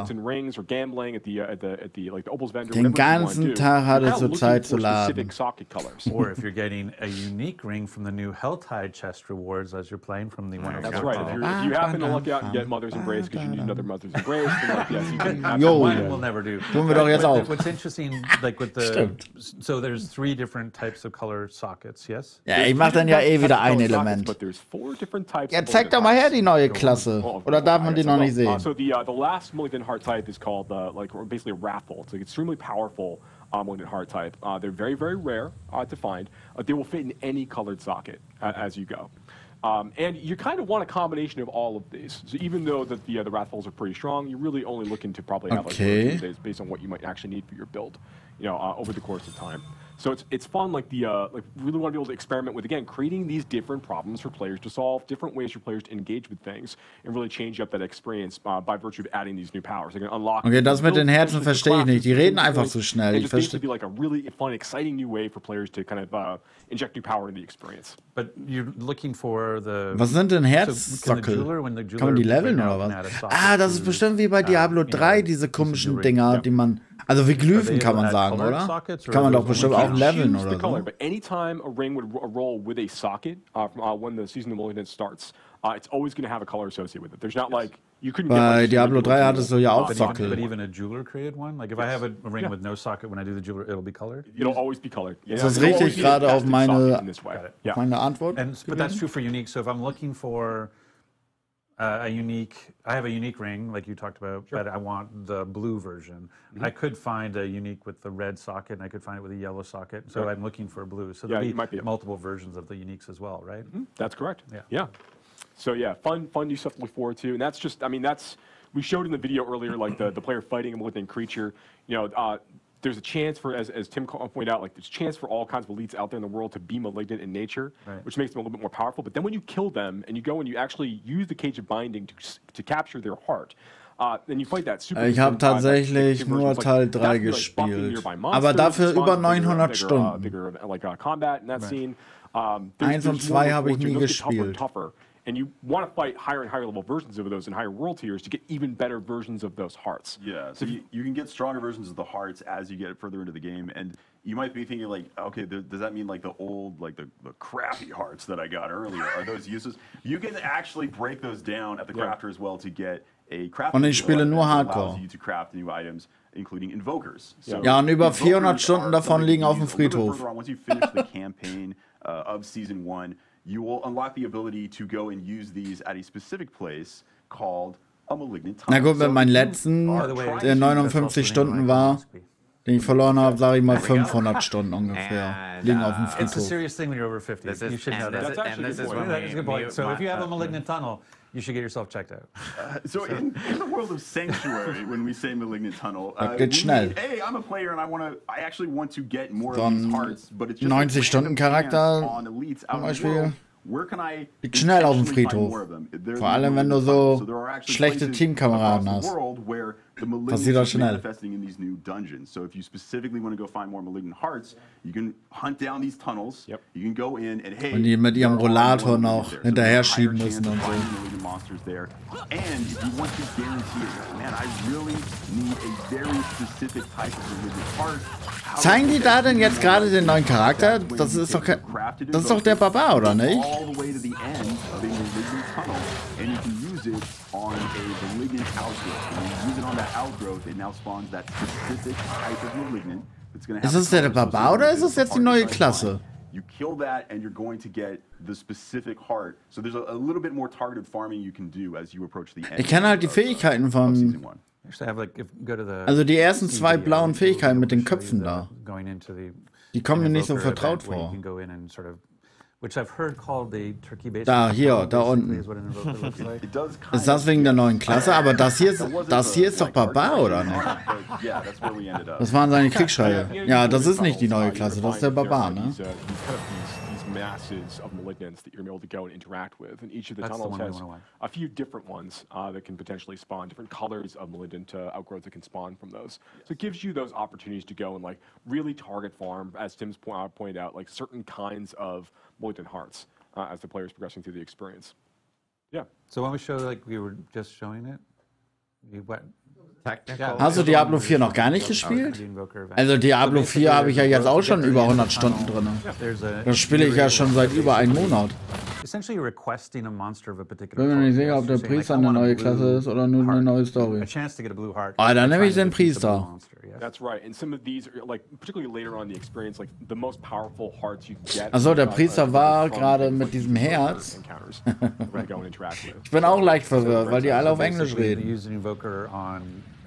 Den ganzen Tag hat es so Zeit zu laden. Or if you're getting a unique ring from the new Helltide chest rewards as you're playing from the one. That's right. If you happen to look out and get Mother's Embrace because you need another Mother's Embrace, then like, yes, you can have one we'll never do. Tun wir doch jetzt auch. What's interesting, like with the, so there's 3 different types of color sockets, yes? Ja, ich mach dann ja eh wieder ein Element. Ja, zeig doch mal her die neue Klasse. Oder darf man die noch nicht sehen? So the last malignant heart type is called like basically Wrathful. It's like extremely powerful malignant heart type. They're very, very rare to find. They will fit in any colored socket as you go. And you kind of want a combination of all of these. So even though the Wrathfuls are pretty strong, you're really only looking to probably have like based on what you might actually need for your build, you know, over the course of time. So it's fun, like really want to be able to experiment with, again, creating these different problems for players to solve, different ways for players to engage with things, and really change up that experience by virtue of adding these new powers. They're going to unlock. Okay, das mit den Herzen verstehe ich nicht. Die reden einfach so schnell. It just to be like a really fun, exciting new way for players to kind of inject new power into the experience. But you're looking for the. Was sind denn Herzsockel? Kann man die leveln oder was? Ah, das ist bestimmt wie bei Diablo 3, diese komischen Dinger, die man. Also wie Glyphen kann man sagen, oder? Kann man doch bestimmt auch leveln oder so. But anytime a ring would roll with a socket when the Season of Malignance starts, it's always going to have a color associated with it. There's not like you couldn't. Bei Diablo 3 hattest du ja auch Sockel. But even a jeweler created one. Like if I have a ring with no socket, when I do the jeweler, it'll be colored. It'll always be colored. Ist das richtig gerade auf meine Antwort? But that's true for unique. So if I'm looking for I have a unique ring, like you talked about, but I want the blue version. I could find a unique with the red socket, and I could find it with a yellow socket. So I'm looking for blue. So there'll be multiple versions of the uniques as well, right? That's correct. Yeah. So yeah, fun new stuff to look forward to, and that's just, I mean, we showed in the video earlier, like the player fighting a malignant creature. You know, there's a chance for, as Tim pointed out, like there's a chance for all kinds of elites out there in the world to be malignant in nature, which makes them a little bit more powerful. But then when you kill them and you go and you actually use the Cage of Binding to capture their heart, then you fight that super. Ich habe tatsächlich nur Teil 3 gespielt, aber dafür über 900 Stunden. 1 und 2 habe ich nie gespielt. And you want to fight higher and higher level versions of those in higher world tiers to get even better versions of those hearts. Yeah, so you can get stronger versions of the hearts as you get further into the game. And you might be thinking, like, okay, does that mean like the old, like the crappy hearts that I got earlier, are those useless? You can actually break those down at the crafter as well to get a crafting Und ich spiele nur that Hardcore. allows you to craft new items, including invokers. So Ja, und über 400 invokers Stunden are davon something liegen you auf dem use a little bit Friedhof. further on. Once you finish the campaign of Season 1, you will unlock the ability to go and use these at a specific place called a Malignant Tunnel. Na gut, mit So meinem if you letzten, are der trying to- 59 Stunden war, den ich verloren habe, sage ich mal 500 Stunden ungefähr. Liegen auf dem It's a Friedhof. serious thing when you're over 50. This is- You should know and that. this is- and this is when That is a good point. we- So if you have a my- malignant tunnel, you should get yourself checked out. So in the world of Sanctuary, when we say Malignant Tunnel, geht schnell. hey, I'm a player and I actually want to get more So of these ein hearts, but it's just 90-Stunden-Charakter on elites out zum in the Beispiel world. Where can I liegt schnell auf dem intentionally find Friedhof. more of them? They're Vor allem, wenn du so schlechte Teamkameraden hast. Passiert das schnell. Manifesting in these new dungeons. So if you specifically want to go find more malignant hearts, you can hunt down these tunnels. Yep. You can go in and hey, Und die mit ihrem there are Rollator more noch malignant there. hinterher So there's a schieben higher müssen chance und of so. finding malignant monsters there. And if you want to guarantee it, man, I really need a very specific type of malignant heart. How Zeigen die do da I denn jetzt gerade den neuen Charakter? Das ist doch der Barbar, oder nicht? all the way to the end of a malignant tunnel, and you can use it on a malignant outgrowth. When you use it on that outgrowth, it now spawns that specific type of malignant that's going to have. Ist es der Barbar oder ist es jetzt die neue Klasse? You kill that, and you're going to get the specific heart. So there's a little bit more targeted farming you can do as you approach the end. Ich kenne halt die Fähigkeiten von. Season 1. Actually, I have go to the. Also die ersten zwei video, blauen it'll Fähigkeiten mit den show you Köpfen the- da. Going into the Die kommen mir nicht so Invoker vertraut event where vor. You can go in and sort of, which I've heard called the turkey-based. Da, hier, tunnel, da basically, unten. is what an invoker looks like. It does kind Ist das wegen der neuen Klasse? Aber das hier ist doch Barbar, oder nicht? But yeah, that's where we ended up. Das waren seine Kriegsschreie. Ja, das ist nicht die neue Klasse, das ist der Barbar, ne? These masses of malignants that you're going to be able to go and interact with. And each of the That's the tunnels one we has wanna watch. a few different ones that can potentially spawn, different colors of malignant outgrowth that can spawn from those. So it gives you those opportunities to go and like really target farm, as Tim's pointed out, like certain kinds of malignant hearts as the player's progressing through the experience. Yeah. So when we show, like we were just showing it, you went. Hast du Diablo 4 noch gar nicht gespielt? Also Diablo 4 habe ich ja jetzt auch schon über 100 Stunden drin. Das spiele ich ja schon seit über einem Monat. Essentially requesting a monster of a particular. Bin mir nicht sicher, ob der Priester eine neue Klasse ist oder nur eine neue Story. A chance to get a blue heart. Ah, dann nehme ich den Priester. That's right. And some of these are like, particularly later on in the experience, like the most powerful hearts you can get. Achso, der Priester war gerade mit diesem Herz. Ich bin auch leicht verwirrt, weil die alle auf Englisch reden. Use an invoker on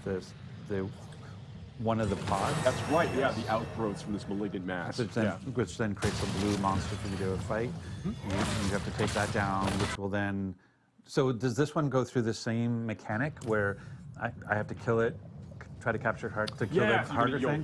the one of the pods. That's right. Yeah, the outgrowths from this malignant mass. Which then creates a blue monster for you to fight. You have to take that down, which will then. So does this one go through the same mechanic where I have to kill it, try to capture heart to kill the harder thing?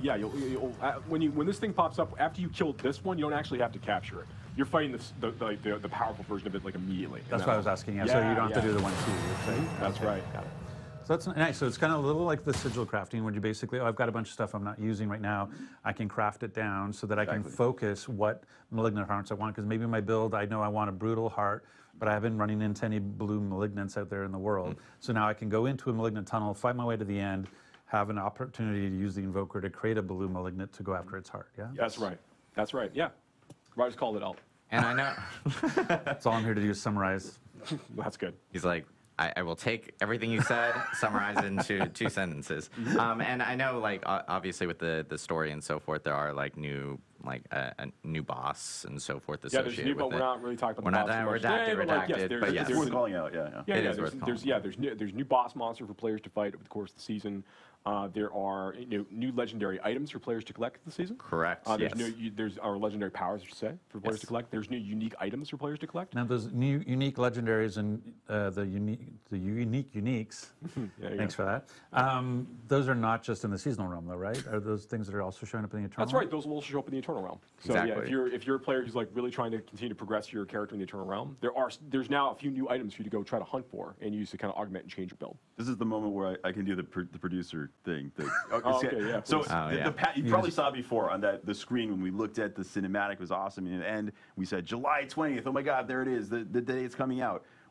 When this thing pops up, after you kill this one, you don't actually have to capture it. You're fighting the powerful version of it like immediately. That's what I was asking. Yeah, so you don't have to do the 1-2. That's right. Got it. So that's nice. So it's kind of a little like the sigil crafting, where you basically, I've got a bunch of stuff I'm not using right now. I can craft it down so that I can focus what malignant hearts I want. Because maybe my build, I know I want a brutal heart, but I haven't been running into any blue malignants out there in the world. So now I can go into a malignant tunnel, fight my way to the end, have an opportunity to use the invoker to create a blue malignant to go after its heart. Yeah. That's right. That's right. Yeah. Ryder's called it out. And I know. That's all I'm here to do is summarize. That's good. He's like, I will take everything you said, summarize it into 2 sentences. And I know, like, obviously with the story and so forth, there are like new, like a new boss and so forth associated with it. We're not really talking about we're the not boss. redacted, but yes. It's worth calling out, yeah. There's new boss monster for players to fight over the course of the season. There are new legendary items for players to collect this season. Correct. There's our legendary powers, I should say, for players to collect. There's new unique items for players to collect. Now those new unique legendaries and the unique uniques. Thanks for that. Those are not just in the seasonal realm, though, right? Are those things that are also showing up in the Eternal? That's right. Those will also show up in the Eternal realm. So exactly. Yeah, if you're a player who's like really trying to continue to progress your character in the Eternal realm, there's now a few new items for you to go try to hunt for and use to kind of augment and change your build. This is the moment where I can do the producer thing. Yeah. So you probably saw it before on the screen when we looked at the cinematic. It was awesome. And we said July 20th. Oh my God, there it is. The day it's coming out.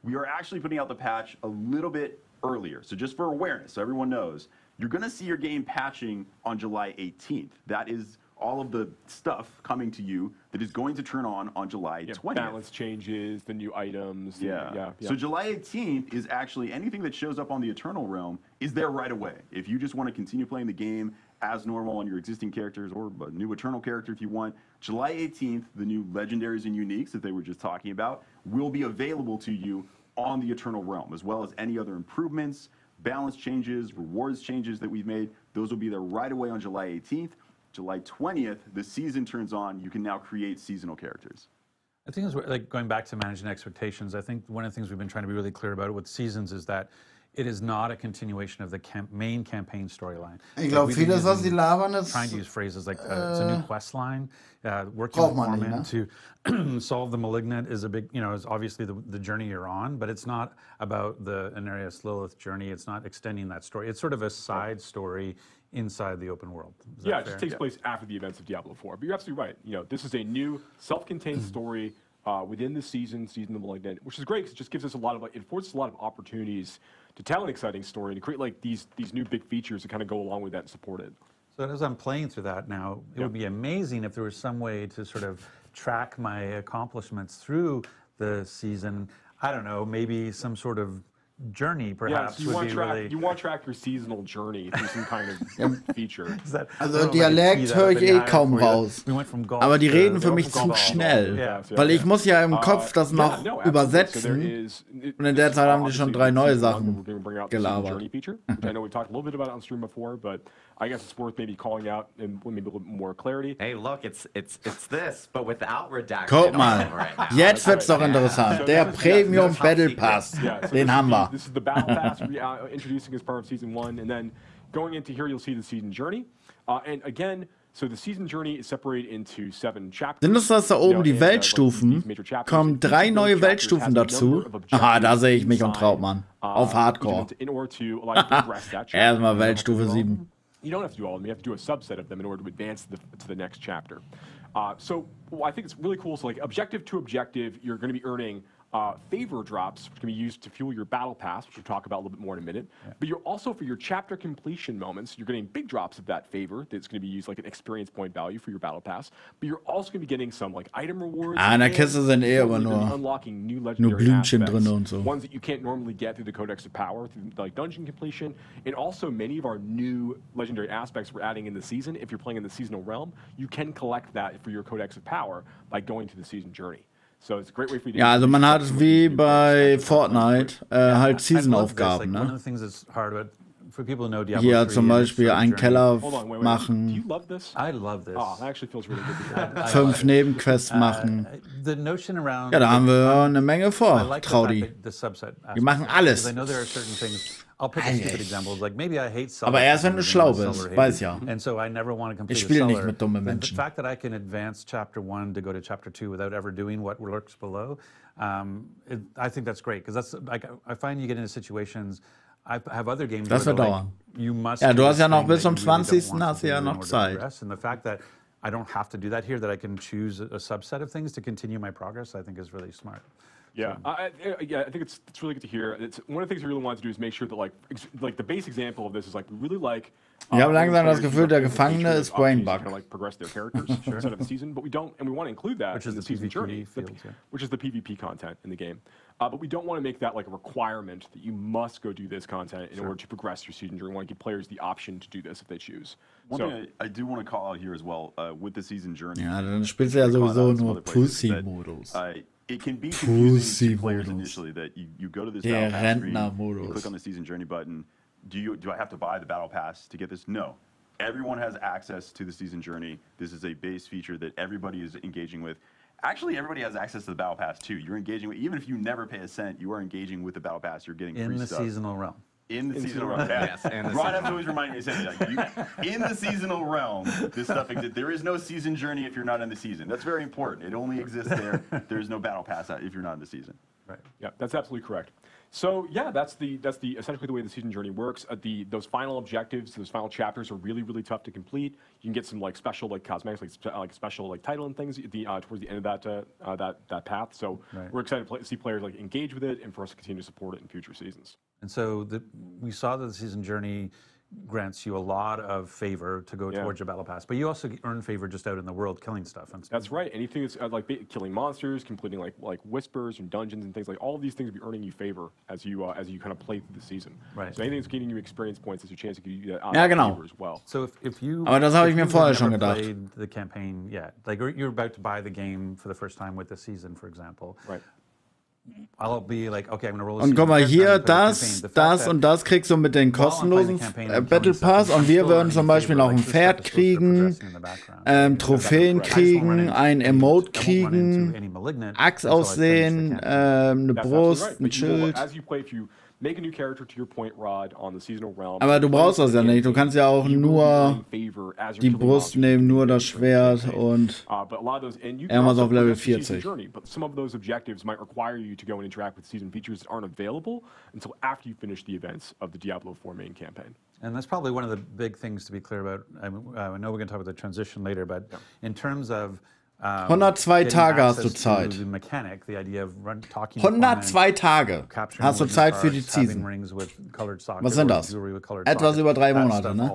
we are actually putting out the patch a little bit earlier. So just for awareness, so everyone knows, you're going to see your game patching on July 18th. That is all of the stuff coming to you that is going to turn on July 20th. Balance changes, the new items. Yeah. So July 18th is actually anything that shows up on the Eternal Realm is there right away. If you just want to continue playing the game as normal on your existing characters or a new Eternal character if you want, July 18th, the new legendaries and uniques that they were just talking about will be available to you on the Eternal Realm, as well as any other improvements, balance changes, rewards changes that we've made. Those will be there right away on July 18th. July 20th, the season turns on. You can now create seasonal characters. I think it's like going back to managing expectations. I think one of the things we've been trying to be really clear about with Seasons is that it is not a continuation of the main campaign storyline. Ich glaube, vieles, was sie labern, ist... Trying to use phrases like it's a new quest line. Working with Norman to solve the Malignant is a big, is obviously the journey you're on, but it's not about the Anarius Lilith journey. It's not extending that story. It's sort of a side story inside the open world. Yeah, it just takes place after the events of Diablo 4. But you're absolutely right. This is a new self-contained story within the season of the Malignant, which is great because it just gives us it affords us a lot of opportunities to tell an exciting story and to create these new big features that kind of go along with that and support it. So as I'm playing through that now, it would be amazing if there was some way to sort of track my accomplishments through the season. I don't know, maybe some sort of journey perhaps you want to track your seasonal journey through some kind of feature. Also Dialekt höre ich eh kaum raus. Aber die reden für mich zu schnell. Weil ich muss ja im Kopf das noch übersetzen. Und in der Zeit haben die schon 3 neue Sachen gelabert. I know we talked a little bit about it on stream before, but I guess it's worth maybe calling out and maybe a little more clarity. Hey, look, it's this, but without redaction. Guck mal, jetzt wird's doch interessant. Der Premium Battle Pass, den haben wir. This is the Battle Pass introducing as part of Season 1, and then going into here, you'll see the Season Journey. And again, so the Season Journey is separated into 7 chapters. Sind das da oben die Weltstufen? Kommen 3 neue Weltstufen dazu? Aha, da sehe ich mich und Trautmann. Auf Hardcore. Erstmal Weltstufe 7. You don't have to do all of them. You have to do a subset of them in order to advance to the next chapter. So I think it's really cool. So objective to objective, you're going to be earning favor drops, which can be used to fuel your battle pass, which we'll talk about a little bit more in a minute. Yeah. But you're also, for your chapter completion moments, you're getting big drops of that favor that's going to be used like an experience point value for your battle pass. But you're also going to be getting some item rewards. In der Kiste sind aber unlocking new legendary Blümchen drin und so. Ones that you can't normally get through the Codex of Power, through dungeon completion. And also many of our new legendary aspects we're adding in the season. If you're playing in the seasonal realm, you can collect that for your Codex of Power by going to the season journey. So it's a great way for you to also man hat wie bei Fortnite halt Season-Aufgaben, ne? Hier zum Beispiel einen Keller machen, 5 Nebenquests machen. Ja, da haben wir eine Menge vor, Traudi. Wir machen alles. Aber erst wenn du schlau bist, weiß ja. Ich spiele nicht mit dummen Menschen. The fact that I can advance chapter 1 to go to chapter 2 without ever doing what lurks below, I think that's great, because that's I find you get into situations. I have other games das wird dauern. Ja, du hast ja noch bis zum 20. hast du ja noch Zeit. And the fact that I don't have to do that here, that I can choose a subset of things to continue my progress, I think is really smart. Yeah, I think it's really good to hear. It's one of the things we really want to do is make sure that like the base example of this is we really like. Ich habe langsam das Gefühl, der Gefangene ist Brainbug. Progress their characters inside of the season, but we don't, and we want to include that which is the season journey, which is the PvP content in the game. But we don't want to make that like a requirement that you must go do this content in order to progress your season journey. We want to give players the option to do this if they choose. One thing I do want to call out here as well with the season journey. Ja, dann spielst du ja sowieso nur Pussy-Modus. It can be confusing to players initially that you go to this battle pass screen, you click on the season journey button. Do I have to buy the battle pass to get this? No. Everyone has access to the season journey. This is a base feature that everybody is engaging with. Actually, everybody has access to the battle pass too. You're engaging with, even if you never pay a cent, you are engaging with the battle pass. You're getting free stuff. In the seasonal realm. In the seasonal realm, yes. Ron has to always remind me, in the seasonal realm, this stuff exists. There is no season journey if you're not in the season. That's very important. It only exists there. There's no battle pass if you're not in the season. Right. Yeah, that's absolutely correct. So yeah, that's essentially the way the season journey works. Those final objectives, those final chapters are really, really tough to complete. You can get some like special like cosmetics, like special like title and things towards the end of that path. So we're excited to see players like engage with it and for us to continue to support it in future seasons. And so we saw that the season journey grants you a lot of favor to go towards your battle pass, but you also earn favor just out in the world killing stuff. That's right. Anything that's like killing monsters, completing like whispers and dungeons and things like all of these things will be earning you favor as you kind of play through the season. Right. So anything that's getting you experience points is a chance to give you Ja, genau. favor as well. So if you Aber das habe ich mir vorher schon gedacht. Played the campaign yet, like you're about to buy the game for the first time with the season, for example. Right. I'll be like, okay, I'm gonna roll a Und season guck mal, first hier, time for the das, campaign. The fact das that und das kriegst du mit den while I'm kostenlosen playing the campaign, I'm Battle killing stuff, Pass I'm und wir still würden earning zum Beispiel favor, noch ein like, this Pferd stuff is kriegen, progressing in the background. Trophäen kriegen, ein Emote kriegen, Axt aussehen, eine Brust, ein Schild. As you play, if you make a new character, to your point, Rod, on the seasonal realm. Aber du brauchst das ja nicht. Du kannst ja auch nur die Brust nehmen, nur das Schwert und irgendwas auf Level 40. But some of those objectives might require you to go and interact with season features that aren't available until after you finish the events of the Diablo 4 main campaign. And that's probably one of the big things to be clear about. I know we're going to talk about the transition later, but in terms of 102 Tage hast du Zeit. 102 Tage hast du Zeit für die Season. Was sind das? Etwas über 3 Monate, ne?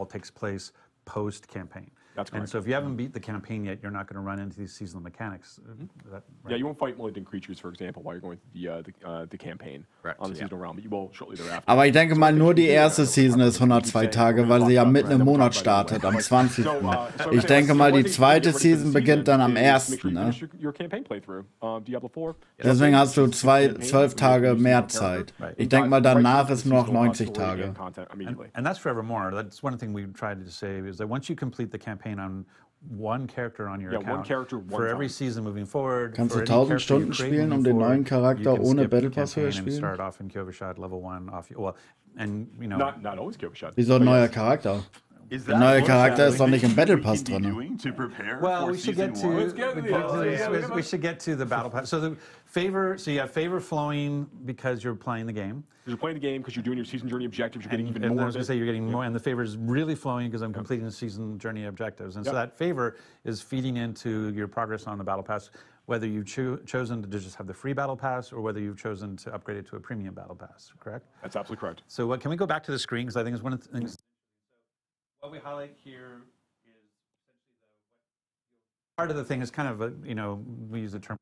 That's correct. And so if you haven't beat the campaign yet, you're not going to run into these seasonal mechanics. Yeah, you won't fight malignant creatures, for example, while you're going through the campaign on the seasonal realm, but you will shortly thereafter. Aber ich denke mal, nur die erste Season ist 102 Tage, weil sie ja mitten im Monat startet, am 20. Ich denke mal, die zweite Season beginnt dann am 1. Ne? Deswegen hast du 12 Tage mehr Zeit. Ich denke mal, danach ist nur noch 90 Tage. And that's forevermore. That's one thing we tried to say is that once you complete the campaign on one character on your account, for every season moving forward, kannst du 1000 Stunden spielen, um den neuen Charakter ohne Battle Pass zu spielen? Start off in Kyovashad level 1 off. Well, and you know, not always Kyovashad. Wieso ein neuer Charakter? Der neue Charakter ist doch nicht im Battle Pass drin. Well, we should get to the Battle Pass. So the favor, so you have favor flowing because you're playing the game. You're playing the game because you're doing your season journey objectives. You're getting even more. I was going to say you're getting more, and the favor is really flowing because I'm completing the season journey objectives. And so that favor is feeding into your progress on the Battle Pass, whether you've chosen to just have the free Battle Pass or whether you've chosen to upgrade it to a premium Battle Pass. Correct? That's absolutely correct. So can we go back to the screen because I think it's one of the things. What we highlight here is essentially part of the thing is kind of a, you know, we use the term.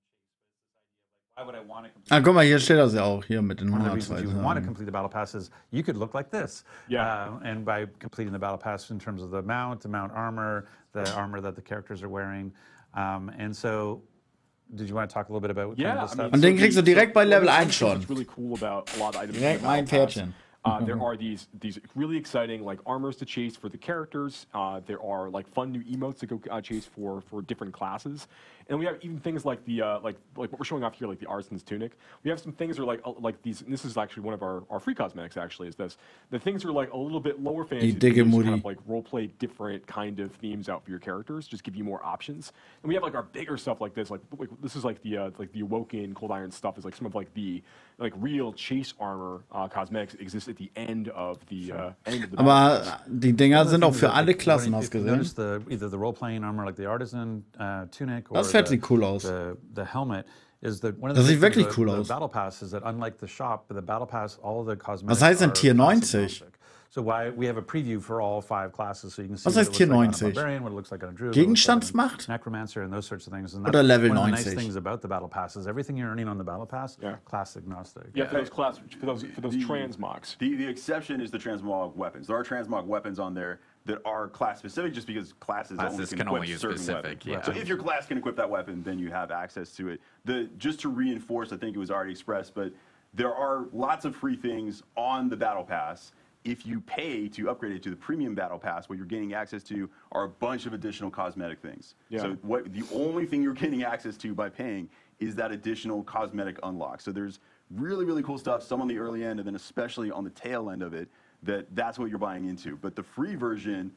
Why would I want to complete? Guck mal, hier steht das ja auch hier mit den 102. You want to complete the battle passes. You could look like this. Yeah. And by completing the battle pass in terms of the mount armor, the armor that the characters are wearing, and so. Did you want to talk a little bit about kind of this stuff? Und den kriegst du direkt bei Level 1 schon. What's really cool about a lot of items. Direkt mein Pferdchen. There are these really exciting like armors to chase for the characters. There are like fun new emotes to go chase for different classes, and we have even things like the like what we're showing off here, like the Artisan's Tunic. We have some things that are like these. And this is actually one of our free cosmetics. Actually, is this the things are like a little bit lower fantasy. Kind of like role play different kind of themes out for your characters. Just give you more options. And we have like our bigger stuff like this. Like this is like the Awoken Cold Iron stuff. Is like some of like the real chase armor cosmetics that exist at the end of the Aber die Dinger sind auch für alle Klassen, hast du gesehen? Either the role-playing armor like the Artisan Tunic or das sieht cool aus. The helmet is that one of das the sieht wirklich cool the aus. Battle Pass is that unlike the shop, the Battle Pass, all the cosmetics. Was heißt denn Tier 90? So why we have a preview for all 5 classes, so you can see was heißt Tier 90? What it looks like on a Druid, Gegenstandsmacht? Necromancer, and those sorts of things. And Oder Level 90? One of the nice things about the Battle Pass is everything you're earning on the Battle Pass, class agnostic. Yeah, for those transmogs. The exception is the transmog weapons. There are transmog weapons on there that are class specific, just because classes can only use certain weapons. Yeah. So if your class can equip that weapon, then you have access to it. Just to reinforce, I think it was already expressed, but there are lots of free things on the Battle Pass. If you pay to upgrade it to the premium Battle Pass, what you're gaining access to are a bunch of additional cosmetic things. Yeah. So the only thing you're getting access to by paying is that additional cosmetic unlock. So there's really, really cool stuff, some on the early end, and then especially on the tail end of it, that's what you're buying into. But the free version...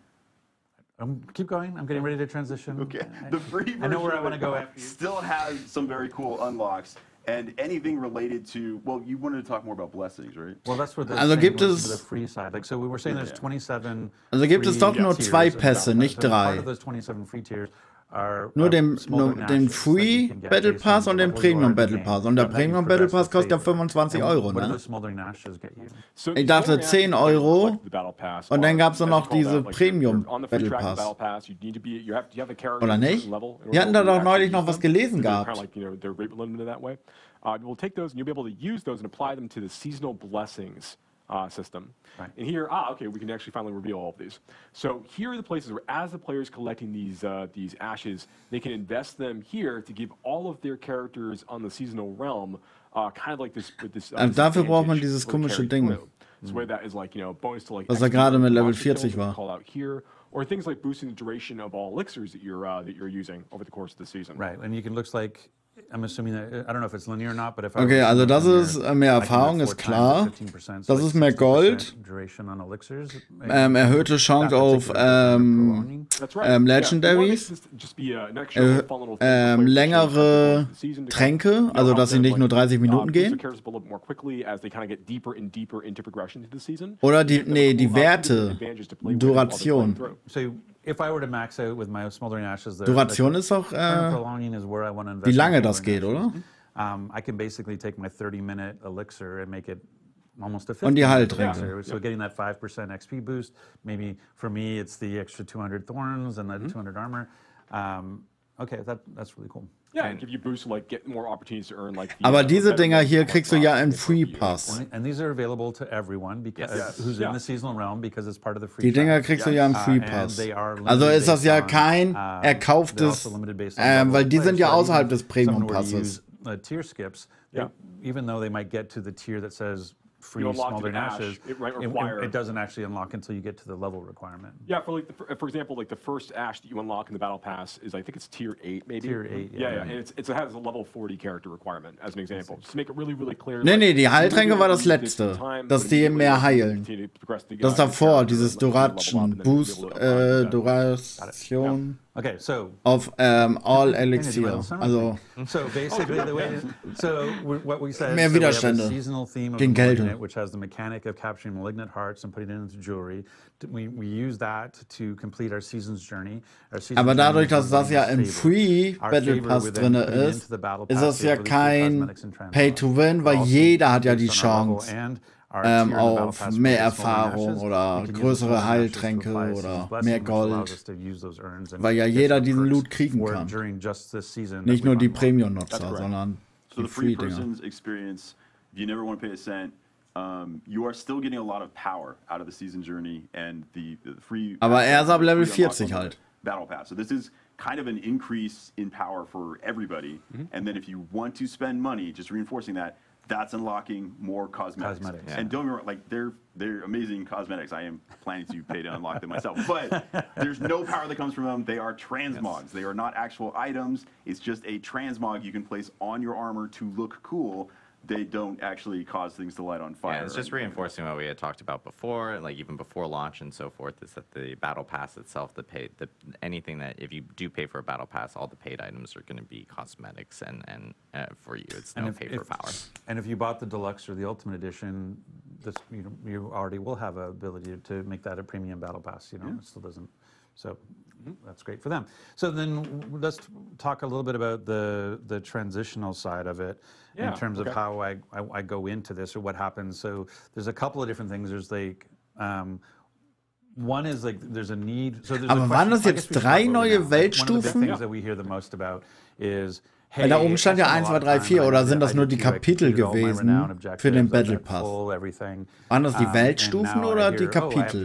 keep going. I'm getting ready to transition. Okay. The free version I know where I want to go after you. Still has some very cool unlocks. And anything related to, well, you wanted to talk more about blessings, right? Well, that's what Also gibt the es, free side. Like, so we were saying there's 27 also gibt es doch nur tiers 2 of Pässe, Battle Pass. nicht So part 3. of those 27 free tiers are Nur den Smoldering Free Ashes that you can get Battle based Pass on und den the level you are Premium in the Battle game. Pass. Und der And then you Premium Battle progress Pass kostet ja with favor. 25 And Euro, what do ne? those Smoldering Ashes get you? So Ich dachte Smoldering 10 Ashes, Euro. like the Battle Pass, Und dann gab es are, noch as you call diese that, like Premium on the free Battle track of Pass. Battle Pass, you have a character Oder at a nicht? certain level in Wir hatten da order to doch neulich actually noch was use them. gelesen They're kind gehabt. of like, they're rate limited that way. We'll take those and you'll be able to use those and apply them to the seasonal blessings system. Right. And here, okay, we can actually finally reveal all of these. So here are the places where, as the player's collecting these ashes, they can invest them here to give all of their characters on the seasonal realm kind of like this. With this dafür braucht man advantage dieses for komische carry Ding. through. So whether that is like, bonus to like Was er XP gerade mit Level monster kills 40 that we war. call out here, or things like boosting the duration of all elixirs that you're using over the course of the season. Right, and you can looks like, I'm assuming that, I don't know if it's linear or not, but if Okay, also das ist mehr Erfahrung, ist klar. Das ist mehr Gold. Erhöhte Chance auf Legendaries. Längere Tränke, also dass sie nicht nur 30 Minuten gehen. Oder die Werte, Duration. Duration ist auch, wie lange das geht, oder? I can basically take my 30-minute elixir and make it almost a 50-minute Und die Heiltränke. So getting that 5% XP boost. Maybe for me it's the extra 200 thorns and the 200 armor. Okay, that's really cool. Yeah, and give you boosts to like get more opportunities to earn like. Aber diese Dinger hier kriegst du ja im Free Pass. And these are available to everyone because who's in the seasonal realm because it's part of the free. Die Dinger kriegst du ja im Free Pass. Also ist das ja kein erkauftes, weil die sind ja außerhalb des Premium Passes. Tier skips, even though they might get to the tier that says free Smoldering Ashes, it doesn't actually unlock until you get to the level requirement. Yeah, for example, like the first ash that you unlock in the Battle Pass is, I think it's tier 8 maybe. Tier 8, yeah. And it has a level 40 character requirement as an example. Just to make it really, really clear. Nee, die Heiltränke war das letzte, dass die mehr heilen. Das davor, dieses Duration, Boost, Duration. Okay, so auf All Elixir. Also so basically what we said, mehr Widerstände seasonal theme of gegen Kälte, which has the mechanic of capturing malignant hearts and putting it into jewelry. We use that to complete our season's journey. Aber dadurch, dass das ja im Free Battle Pass drin ist das ja kein Pay to Win, weil jeder hat ja die Chance auf mehr Erfahrung oder größere Heiltränke oder mehr Gold, weil ja jeder diesen Loot kriegen kann. Nicht nur die Premium-Nutzer, sondern die Free-Dinger. If you never want to pay a cent, you are still getting a lot of power out of the season journey and the free. Aber er ist ab Level 40 halt. Battle Pass. So this is kind of an increase in power for everybody. And then if you want to spend money, just reinforcing that, that's unlocking more cosmetics. And don't get me wrong, like they're amazing cosmetics. I am planning to pay to unlock them myself. But there's no power that comes from them. They are transmogs. They are not actual items. It's just a transmog you can place on your armor to look cool. They don't actually cause things to light on fire. Yeah, it's just reinforcing what we had talked about before, like even before launch and so forth, is that the Battle Pass itself, anything that, if you do pay for a Battle Pass, all the paid items are going to be cosmetics, and for you, it's no pay for power. And if you bought the Deluxe or the Ultimate Edition, you already will have an ability to make that a premium Battle Pass. It still doesn't. So that's great for them. So then let's talk a little bit about the transitional side of it in terms of how I go into this or what happens. So there's a couple of different things. There's like one is like there's a need. So there's Aber waren das jetzt 3 neue Weltstufen? One of the things that we hear the most about is Weil da oben stand ja 1, 2, 3, 4 oder sind das nur die Kapitel gewesen für den Battle Pass? Waren das die Weltstufen oder die Kapitel?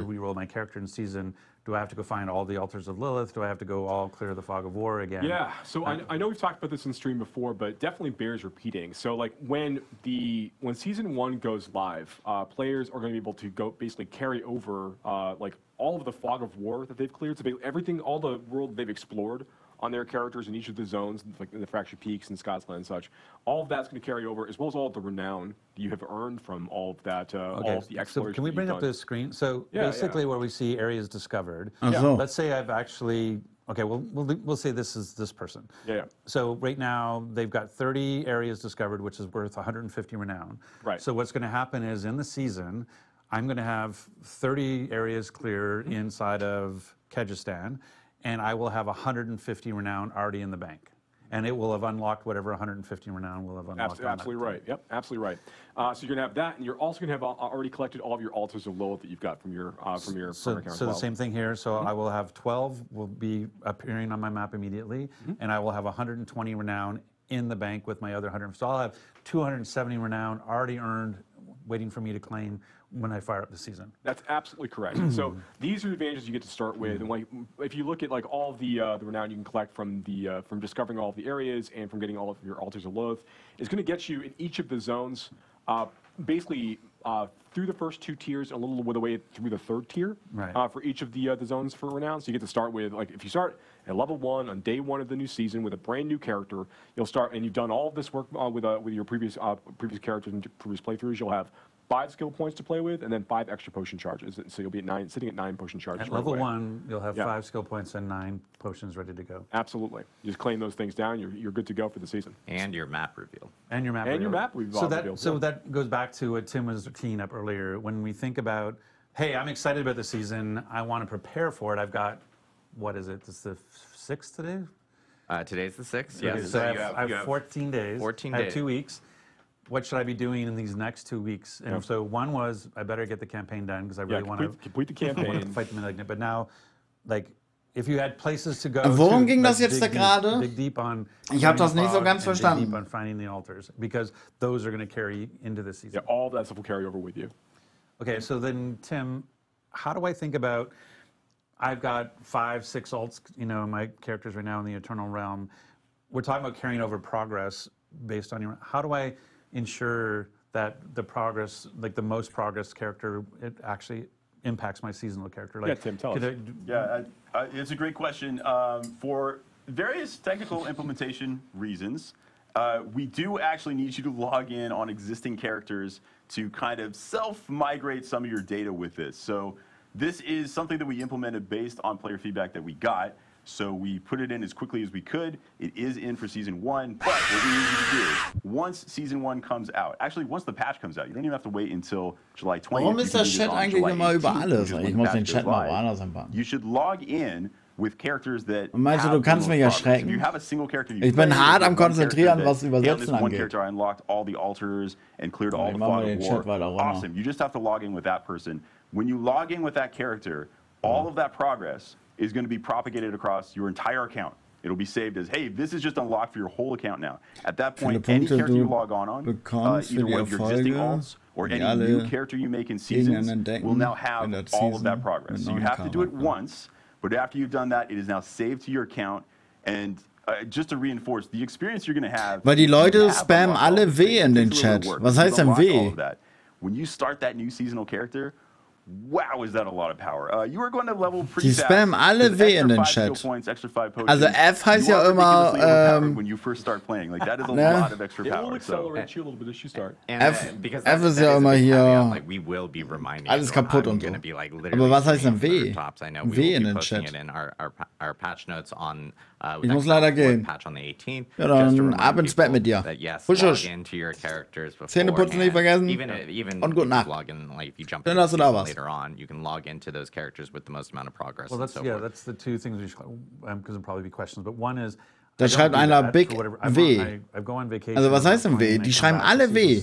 Do I have to go find all the altars of Lilith? Do I have to go all clear the fog of war again? Yeah, so I know we've talked about this in stream before, but it definitely bears repeating. So like when season 1 goes live, players are going to be able to go basically carry over like all of the fog of war that they've cleared. So everything, all the world they've explored on their characters in each of the zones, like in the Fractured Peaks and Scotsland and such. All of that's going to carry over, as well as all of the renown that you have earned from all of that, all of the exploration. So can we bring up the screen? So basically where we see areas discovered, so. Let's say I've actually Okay, well, we'll say this is this person. Yeah. So right now, they've got 30 areas discovered, which is worth 150 renown. Right. So what's going to happen is in the season, I'm going to have 30 areas clear inside of Kyrgyzstan, and I will have 150 renown already in the bank. And it will have unlocked whatever 150 renown will have unlocked. Absolutely right. Yep, absolutely right. So you're going to have that, and you're also going to have already collected all of your altars of Lilith that you've got from your account as well. So the same thing here. So I will have 12 will be appearing on my map immediately, and I will have 120 renown in the bank with my other 100. So I'll have 270 renown already earned, waiting for me to claim when I fire up the season. That's absolutely correct. So these are the advantages you get to start with, and like if you look at like all of the renown you can collect from the from discovering all of the areas and from getting all of your altars of Lilith, is going to get you in each of the zones, basically through the first 2 tiers, and a little bit of the way through the 3rd tier for each of the zones for renown. So you get to start with, like, if you start at level 1 on day 1 of the new season with a brand new character, you'll start, and you've done all of this work with your previous characters and previous playthroughs. You'll have 5 skill points to play with, and then 5 extra potion charges. So you'll be at sitting at 9 potion charges. At level 1, you'll have 5 skill points and 9 potions ready to go. Absolutely. You just claim those things down, you're good to go for the season. And your map reveal. And your map reveal. So that goes back to what Tim was teeing up earlier. When we think about, hey, I'm excited about the season, I want to prepare for it. I've got, what is it? It's the 6th today? Today's the 6th, yes. Okay, so I have 14 days. 14 days. I have 2 weeks. What should I be doing in these next 2 weeks? And so one was, I better get the campaign done because I really want to complete the campaign. Fight the Malignant. But now, like, if you had places to go Worum to, ging das like, jetzt da gerade? Dig deep on Ich habe das nicht so ganz dig verstanden. deep on finding the altars, because those are going to carry into the season. Yeah, all that stuff will carry over with you. Okay, so then, Tim, how do I think about, I've got 5, 6 alts, my characters right now in the Eternal Realm. We're talking about carrying over progress based on your, how do I ensure that the progress, like the most progress character, it actually impacts my seasonal character? Like, yeah, Tim, tell us. It's a great question. For various technical implementation reasons, we do actually need you to log in on existing characters to kind of self-migrate some of your data with this. So this is something that we implemented based on player feedback that we got. So we put it in as quickly as we could. It is in for Season 1, but what we need you to do, once Season 1 comes out, actually once the patch comes out, you don't even have to wait until July 20th. Warum ist das Chat eigentlich immer über alles? Ich muss den Chat mal woanders anpassen. You should log in with characters that Meinst du, du kannst mich erschrecken? You have a single character you Ich bin play, hart am one Konzentrieren, character was that, Übersetzen this one angeht. character I unlocked all the altars and cleared all the machen fog wir of den war. Chat weiter runter. Awesome. You just have to log in with that person. When you log in with that character, all of that progress is going to be propagated across your entire account. It'll be saved as, hey, this is just unlocked for your whole account now. At that point, any character you log on, either one of your existing alts or any new character you make in seasons will now have all of that progress. So you have to do it once, but after you've done that, it is now saved to your account. And just to reinforce, the experience you're going to have... Weil die Leute spammen alle W in den Chat. Was heißt denn W? When you start that new seasonal character, wow, is that a lot of power. You are going to level pretty Die fast. spammen alle W in den Chat. Also F heißt ja immer, when you first start playing. Like, that is a lot of extra power. It will accelerate you a little bit as you start. F ist ja immer hier we will be reminding alles kaputt und so. Aber was heißt denn W? W in den Chat. Our patch notes on, ich muss leider gehen. Patch on the 18th. Ja, dann ab ins Bett mit dir. Husch, husch. Zähneputzen nicht vergessen. Und gute Nacht. Schön, dass du da warst. On, you can log into those characters with the most amount of progress. Well, that's the 2 things we should, because there'll probably be questions. But one is, da schreibt einer Big W. Also was heißt denn W? Die schreiben alle W.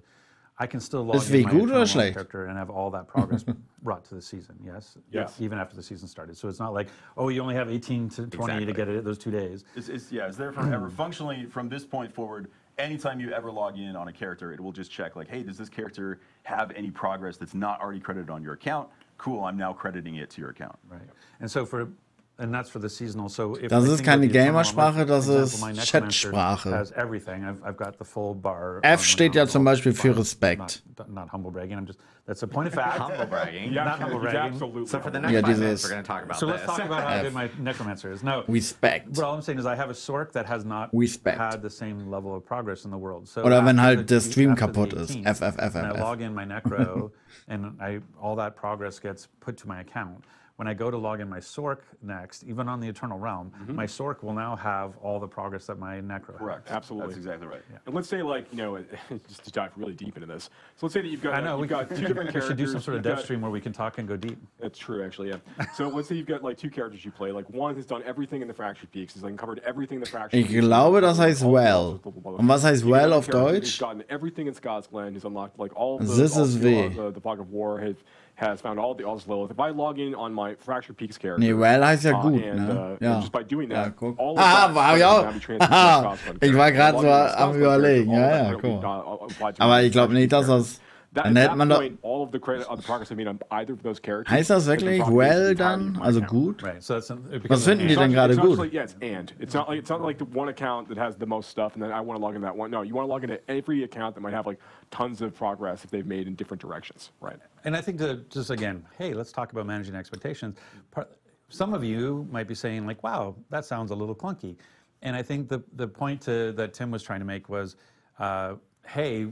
I can still log Ist in W my gut oder Eternal schlecht? character and have all that progress brought to the season. Yes. Even after the season started. So it's not like, oh, you only have 18 to 20 to get it those 2 days. It's there forever. Functionally, from this point forward, anytime you ever log in on a character, it will just check like, hey, does this character have any progress that's not already credited on your account? Cool, I'm now crediting it to your account. Right. And so and that's for the seasonal. So if das ist keine Gamersprache, das ist Chatsprache. Has everything. I've got the full bar. F steht ja zum Beispiel für Respekt. Not humble bragging. That's a point of fact. Humble bragging. Not humble bragging. Absolutely. So for the next 5 minutes, we're going to talk about this. So let's talk about how good my necromancer is. No. Respect. But all I'm saying is I have a Sorc that has not had the same level of progress in the world. So oder wenn halt der Stream kaputt ist. And I log in my necro and all that progress gets put to my account. when I go to log in my Sorc next, even on the Eternal Realm, my Sorc will now have all the progress that my Necro Correct. has. Absolutely. That's exactly right. Yeah. And let's say, like, you know, just to dive really deep into this. So let's say that you've got, I know, you've got two different we characters. should do some sort of You've dev got- stream where we can talk and go deep. That's true, actually, yeah. So let's say you've got like two characters you play. Like one has done everything in the Fractured Peaks. He's like covered everything in the Fractured Ich Peaks. glaube, das heißt All the well. monsters, blah, blah, blah, blah. Und was heißt You got well another auf character Deutsch? He's gotten everything in Scotsland. He's unlocked like all of the, This all is the Fog of War. Has found all the Lilith. If I log in on my Fractured Peaks character, Nee, well heißt ja gut, and, ne? and just by doing that, Ja, guck. all of Ah, that war ich stuff auch. can now be transferred to the Scotsland Ich war character. gerade Log so in on the am Scotsland Überlegen. character, all Ja, of ja, that guck mal. applied to Aber my ich glaube nicht, dass Fractured das... That, Dann at nennt that man doch... point, all of the credit of the progress I made on either of those characters. Heißt das has been wirklich propagated to well the entirety dann? of my Also account. gut? Right. So that's Was finden die denn gerade It's not gut? like, yeah, it's and. It's not like the one account that has the most stuff, and then I want to log in that one. No, you want to log into every account that might have like tons of progress if they've made in different directions, right? And I think to just again, hey, let's talk about managing expectations. Some of you might be saying like, wow, that sounds a little clunky. And I think the point that Tim was trying to make was, hey,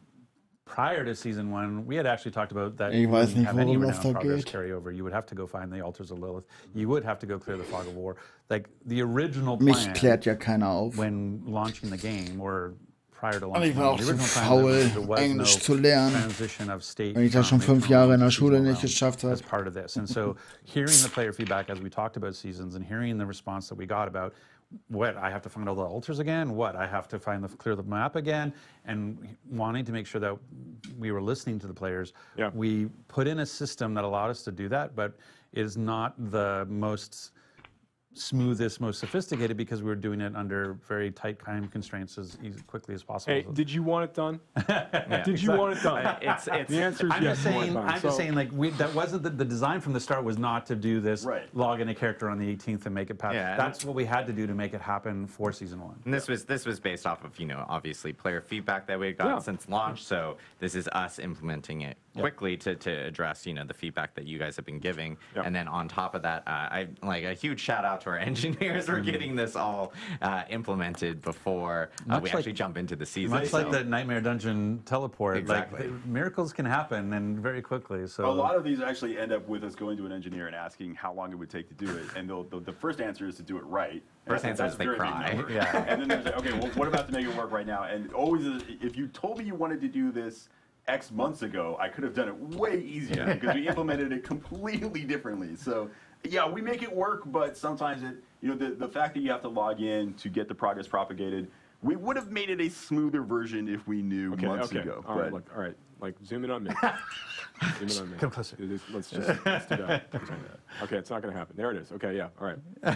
prior to season 1, we had actually talked about that Ich you weiß wouldn't nicht, have any worum das renowned da progress geht. carryover. You would have to go find the Altars of Lilith. You would have to go clear the Fog of War. Like the original Mich plan klärt ja keiner auf. when launching the game or prior to Aber launching ich war auch the zu original plan, faul, there was Englisch no zu lernen. transition of state Wenn ich das schon from 5 Jahre in der seasonal Schule nicht realm geschafft as habe. part of this. And so hearing the player feedback as we talked about seasons and hearing the response that we got about what, I have to find all the altars again? What, I have to clear the map again? And wanting to make sure that we were listening to the players, we put in a system that allowed us to do that, but it is not the most smoothest, most sophisticated because we were doing it under very tight time constraints as quickly as possible. Hey, did you want it done? Yeah, did you want it done? It's the answer is I'm yes. just saying, I'm just saying, like that wasn't the design from the start was not to do this. Right. Log in a character on the 18th and make it pass. Yeah, That's what we had to do to make it happen for season 1. And this was based off of, you know, obviously player feedback that we got since launch. So this is us implementing it quickly to address, you know, the feedback that you guys have been giving. And then on top of that, I like a huge shout out to our engineers for getting this all implemented before we actually jump into the season. Much like the Nightmare Dungeon teleport, Exactly. like miracles can happen and very quickly. So a lot of these actually end up with us going to an engineer and asking how long it would take to do it, and the first answer is to do it right. First answer is they very big cry. number. Yeah. And then there's like, okay, well, what about to make it work right now? And always, if you told me you wanted to do this X months ago, I could have done it way easier because we implemented it completely differently. So yeah, we make it work, but sometimes it, you know, the fact that you have to log in to get the progress propagated, we would have made it a smoother version if we knew months ago. All right, look, all right, like zoom in on me. Zoom in on me. Come closer. Let's do that. Okay, it's not gonna happen. There it is. Okay, yeah, all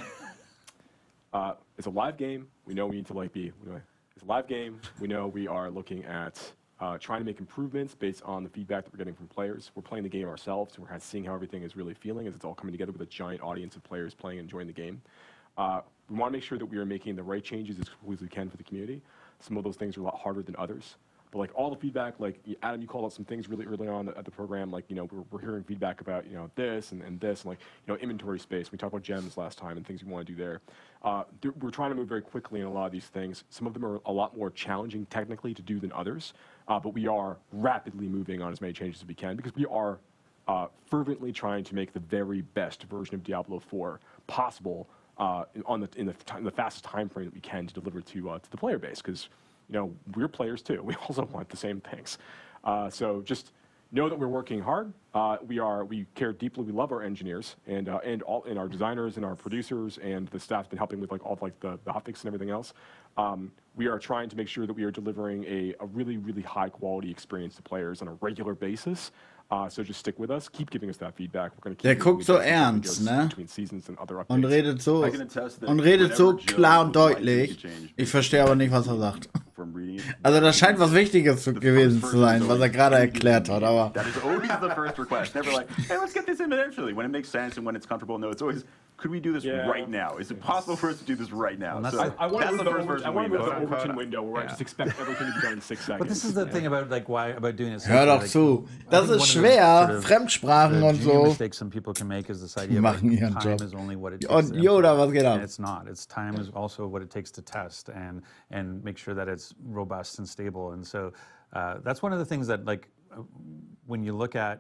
right. It's a live game. We know we need to it's a live game. We know we are looking at trying to make improvements based on the feedback that we're getting from players. We're playing the game ourselves, and we're kind of seeing how everything is really feeling as it's all coming together with a giant audience of players playing and enjoying the game. We want to make sure that we are making the right changes as quickly as we can for the community. Some of those things are a lot harder than others. But like all the feedback, like Adam, you called out some things really early on at the program. Like, you know, we're hearing feedback about, you know, this and this, and like, you know, inventory space. We talked about gems last time and things we want to do there. We're trying to move very quickly in a lot of these things. Some of them are a lot more challenging technically to do than others. But we are rapidly moving on as many changes as we can because we are fervently trying to make the very best version of Diablo 4 possible in the fastest time frame that we can to deliver to the player base. Because, you know, we're players too. We also want the same things. So just know that we're working hard. We care deeply. We love our engineers and our designers and our producers and the staff's been helping with like all of, like the hotfix and everything else. We are trying to make sure that we are delivering a really, really high quality experience to players on a regular basis. So just stick with us. Keep giving us that feedback. We're going to keep Der guckt so ernst, ne? Between seasons and other updates. Und redet so, I can attest that und redet so whenever Joe klar und would like to deutlich. change Ich verstehe aber nicht, was er sagt. from reading it, Also das scheint was Wichtiges gewesen zu sein, was er gerade erklärt hat, aber... that is always the first request. Never like, hey, let's get this in eventually. When it makes sense and when it's comfortable. No, it's always, could we do this right now? Is it possible for us to do this right now? Well, So I want that's to the move first the version we use. Overton window where I just expect everything to be done in 6 seconds. But this is the thing about about doing it. Hör doch zu. Das ist schwer, Fremdsprachen und so. Mistakes some people can make is this idea of Machen ihren time Job. is only what it takes. Und to Yoda, implement. was geht ab? And it's not. It's time is also what it takes to test and make sure that it's robust and stable. And so that's one of the things that, like, when you look at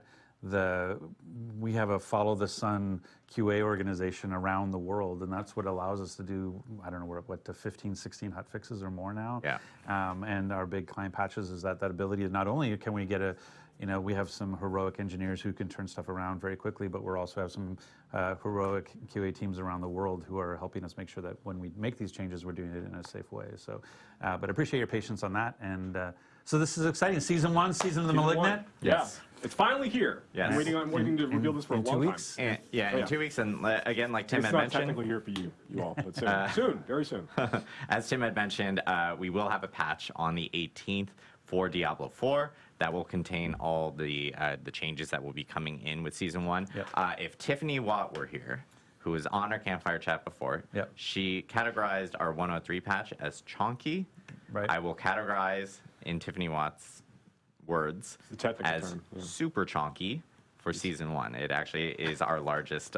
we have a follow the sun QA organization around the world, and that's what allows us to do, I don't know, we're up to 15, 16 hot fixes or more now. Yeah. And our big client patches is that ability of not only can we get we have some heroic engineers who can turn stuff around very quickly, but we also have some heroic QA teams around the world who are helping us make sure that when we make these changes, we're doing it in a safe way. So, but I appreciate your patience on that. And so this is exciting. Season 1, Season of the Malignant. Yes. It's finally here. Yes. I'm waiting to reveal this for a long 2 weeks? time. In 2 weeks. And again, like Tim it's had not mentioned. technically here for you all, but soon, very soon. As Tim had mentioned, we will have a patch on the 18th for Diablo 4 that will contain all the changes that will be coming in with Season 1. Yep. If Tiffany Watt were here, who was on our campfire chat before, Yep. she categorized our 103 patch as chonky. Right. I will categorize in Tiffany Watt's words The technical as term, yeah. super chonky for Season 1. It actually is our largest,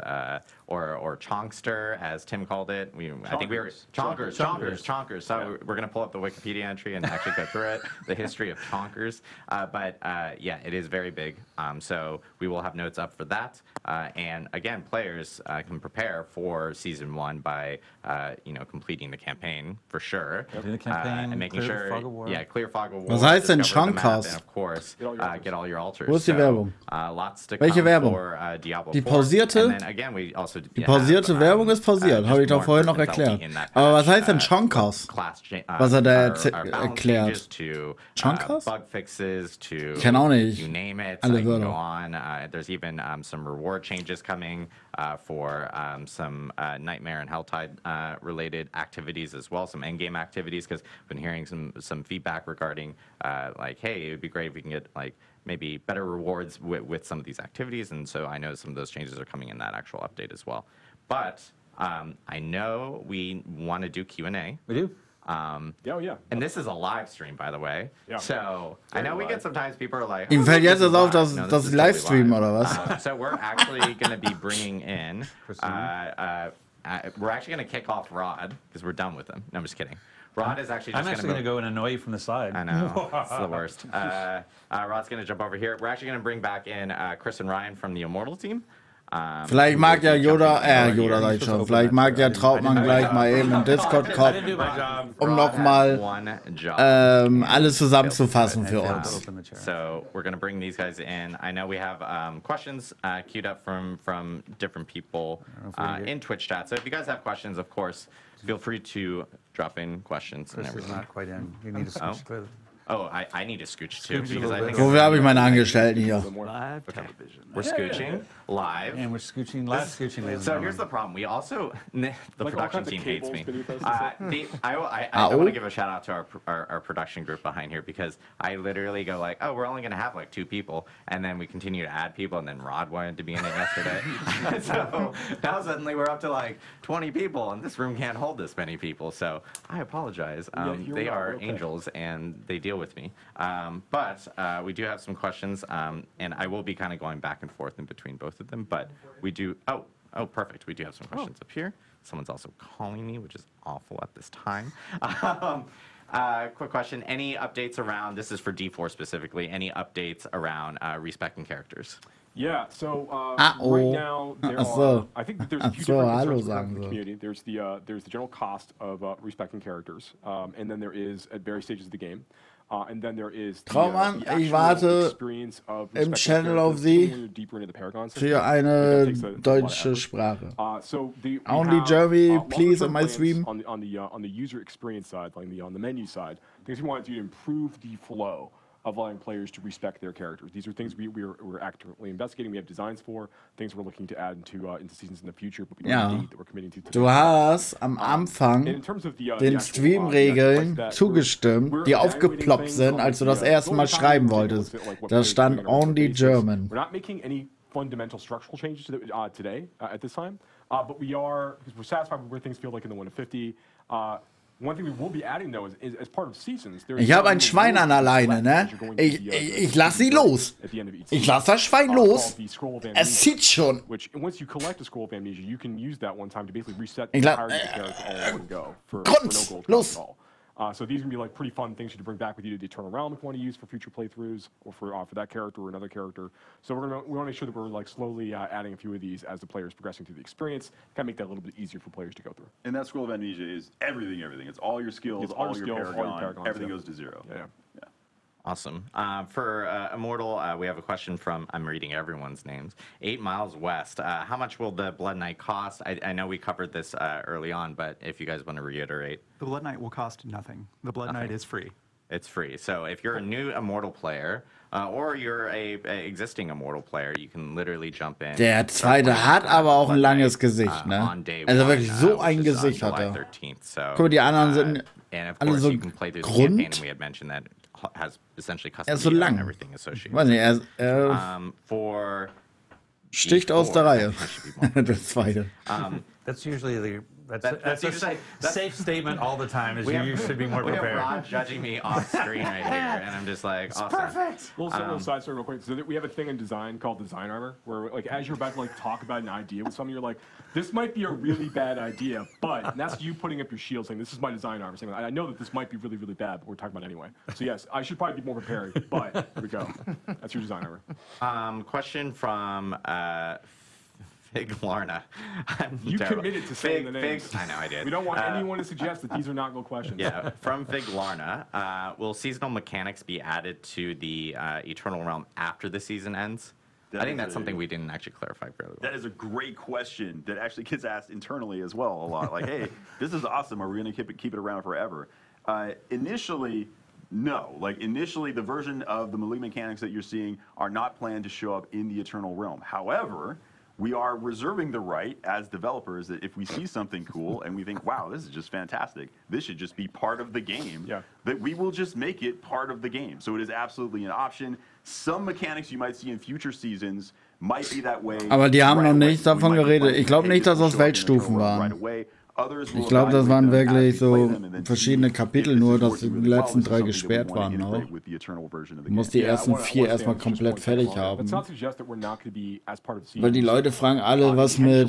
or chonkster, as Tim called it. I think we were chonkers. So we're going to pull up the Wikipedia entry and actually go through it, the history of chonkers. But yeah, it is very big. So we will have notes up for that. And again, players can prepare for Season 1 by completing the campaign for sure. Do the campaign, and making clear sure, Fog of War. clear Fog of War. Was heißt denn discover the map, Chonkers? And of course, get all your altars. Wo ist die Werbung? Lots to Welche come Werbung? for Diablo Die 4. pausierte? And then again, we also Die pausierte Werbung ist pausiert, habe ich doch vorhin noch erklärt. Aber was heißt denn Chonkers? Was hat er erklärt? Chonkers? Bug fixes to Ich kenne auch nicht you name it. alle I can go Wörter. on. There's even some reward changes coming for some Nightmare and Helltide related activities as well, some endgame activities, because I've been hearing some feedback regarding like, hey, it would be great if we can get like maybe better rewards with some of these activities, and so I know some of those changes are coming in that actual update as well. But I know we want to do Q&A. We do. Yeah. And this is a live stream, by the way. Yeah. So I know we get sometimes people are like, Ihm fällt jetzt this is auf, live. dass No, das this is Livestream totally oder live. was? So we're actually going to be bringing in, we're actually going to kick off Rod because we're done with him. No, I'm just kidding. Rod is actually just I'm actually going to go and annoy you from the side. I know. It's the worst. Rod's going to jump over here. We're actually going to bring back in Chris and Ryan from the Immortal team. Vielleicht mag ja Yoda sag ich schon, vielleicht mag ja Trautmann gleich mal eben im Discord kommen, nochmal alles zusammenzufassen für uns. So we're going to bring these guys in. I know we have questions queued up from different people in Twitch chat. So if you guys have questions, of course, feel free to drop in questions and This is everything. not quite in. You need to switch clearly. Oh, I need to scooch too. Because I think Wofür habe ich meine Angestellten hier? Live television. we're scooching live. And we're scooching, live scooching, ladies and So gentlemen. here's the problem. We also, the Like all production kinds of team hates cables me. beneath us. I want to give a shout out to our production group behind here, because I literally go like, oh, we're only going to have like 2 people. And then we continue to add people. And then Rod wanted to be in it yesterday. So now suddenly we're up to like 20 people, and this room can't hold this many people. So I apologize. here They we are. are Okay. angels, and they deal with me. But we do have some questions, and I will be kind of going back and forth in between both of them. But we do. Oh, perfect. We do have some questions up here. Someone's also calling me, which is awful at this time. Quick question. Any updates around, this is for D4 specifically, any updates around respecting characters? Yeah, so Uh-oh. right now there Ach so. are, I think that there's a few Ach so, different hallo concerns sagen within the sie. community. There's the general cost of respecting characters, and then there is at various stages of the game. And then there is the, Trautmann, the ich actual warte experience of im respecting Channel auf characters Sie when you're deeper into the Paragon system. für That eine takes a lot of deutsche effort. Sprache. So we Only have, Jeremy, longer please, term on my plans stream. on the user experience side, like on the menu side, things we want to do to improve the flow of allowing players to respect their characters. These are things we're actively investigating. We have designs for things we're looking to add into seasons in the future, but we don't have a Ja, date that we're committing to today. du hast am And Anfang in terms of the den actual, Stream-Regeln that zugestimmt, we're die evaluating aufgeploppt things sind, on als du the, das erste Mal building schreiben time, wolltest. taking a look at, what Da players are stand doing on a regular Only basis. German. We're not making any fundamental structural changes today at this time, but we are, because we're satisfied with where things feel like in the 1 to 50. One thing we will be adding, though, is as part of seasons. Ich habe ein Schwein an der Leine, ne? Ich lass sie los. Ich lass das Schwein los. Es zieht schon. Which, once you collect a scroll of amnesia, you can use that one time to basically reset the Ich entirety of the character all in one go for no Grunz, gold los. cost at all. So these are going to be like pretty fun things to bring back with you to the Eternal Realm if you want to use for future playthroughs or for that character or another character. So we want to make sure that we're like slowly adding a few of these as the player's progressing through the experience, kind of make that a little bit easier for players to go through. And that Scroll of Amnesia is everything. It's all your skills, all your Paragon, everything goes to 0. Yeah. Awesome. For Immortal, we have a question from, I'm reading everyone's names, 8 Miles West. How much will the Blood Knight cost? I know we covered this early on, but if you guys want to reiterate. The Blood Knight will cost nothing. The Blood Knight is free. It's free. So if you're a new Immortal player or you're a existing Immortal player, you can literally jump in. Der zweite hat aber auch ein langes Gesicht, ne? Also wirklich so ein Gesicht hat er. Guck mal, die anderen sind alle so rund. Has essentially er ist so lang. Everything associated. Weiß nicht, sticht aus der Reihe. Das zweite. That's usually that's a safe statement all the time. Is you should be more prepared. We have Rod judging me off screen right here, and I'm just like, it's awesome. Perfect. Little side story real quick. So we have a thing in design called design armor, where like as you're about to like talk about an idea with someone, you're like, this might be a really bad idea, but and that's you putting up your shield saying, this is my design armor. Saying, I know that this might be really, really bad, but we're talking about it anyway. So yes, I should probably be more prepared, but here we go. That's your design armor. Question from Fig Larna. You committed to saying the names. I know I did. We don't want anyone to suggest that these are not real questions. Yeah, from Fig Larna. Will seasonal mechanics be added to the Eternal Realm after the season ends? I think that's something we didn't actually clarify fairly well. That is a great question that actually gets asked internally as well a lot. Like, hey, this is awesome. Are we going to keep it around forever? Initially, no. Like, initially, the version of the Malignant mechanics that you're seeing are not planned to show up in the Eternal Realm. However, we are reserving the right as developers that if we see something cool and we think, wow, this is just fantastic, this should just be part of the game, that we will just make it part of the game. So it is absolutely an option. Some mechanics you might see in future seasons might be that way. Aber die haben noch nicht davon geredet. Ich glaube nicht, dass das Weltstufen waren. Ich glaube, das waren wirklich so verschiedene Kapitel, nur dass die letzten 3 gesperrt waren. Auch. Du musst die ersten 4 erstmal komplett fertig haben. Weil die Leute fragen alle, was mit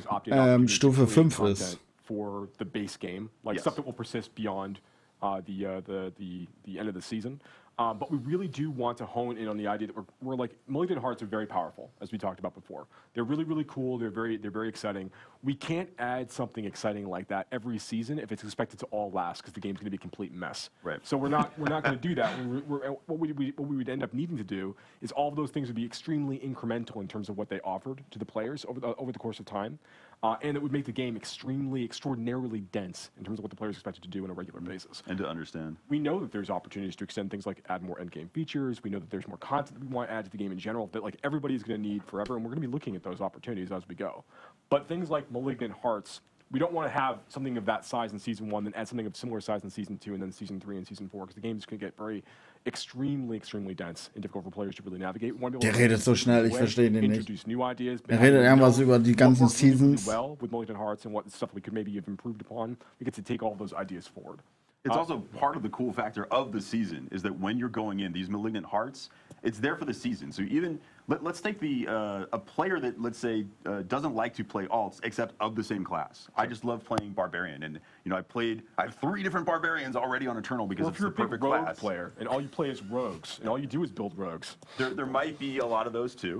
Stufe 5 ist. For the base game, like stuff that will persist beyond the end of the season. But we really do want to hone in on the idea that we're like, Malignant Hearts are very powerful, as we talked about before. They're really, really cool. They're very exciting. We can't add something exciting like that every season if it's expected to all last, because the game's going to be a complete mess. Right. So we're not going to do that. What we would end up needing to do is all of those things would be extremely incremental in terms of what they offered to the players over the course of time. And it would make the game extraordinarily dense in terms of what the players expected to do on a regular basis. And to understand. We know that there's opportunities to extend things like add more endgame features. We know that there's more content that we want to add to the game in general that like everybody's going to need forever, and we're going to be looking at those opportunities as we go. But things like Malignant Hearts, we don't want to have something of that size in Season 1, then add something of similar size in Season 2, and then Season 3 and Season 4, because the game's going to get extremely dense and difficult for players to really navigate. Der redet so schnell, ich verstehe den nicht. Er redet irgendwas über die ganzen Seasons. Well, with Malignant Hearts and what stuff we could maybe have improved upon, we get to take all those ideas forward. It's also part of the cool factor of the season is that when you're going in, these Malignant Hearts, it's there for the season. So even, let's take a player that, let's say, doesn't like to play alts except of the same class. I just love playing Barbarian. And, you know, I have 3 different Barbarians already on Eternal because it's the perfect class. If you're a big rogue player and all you play is rogues and all you do is build rogues. There might be a lot of those too.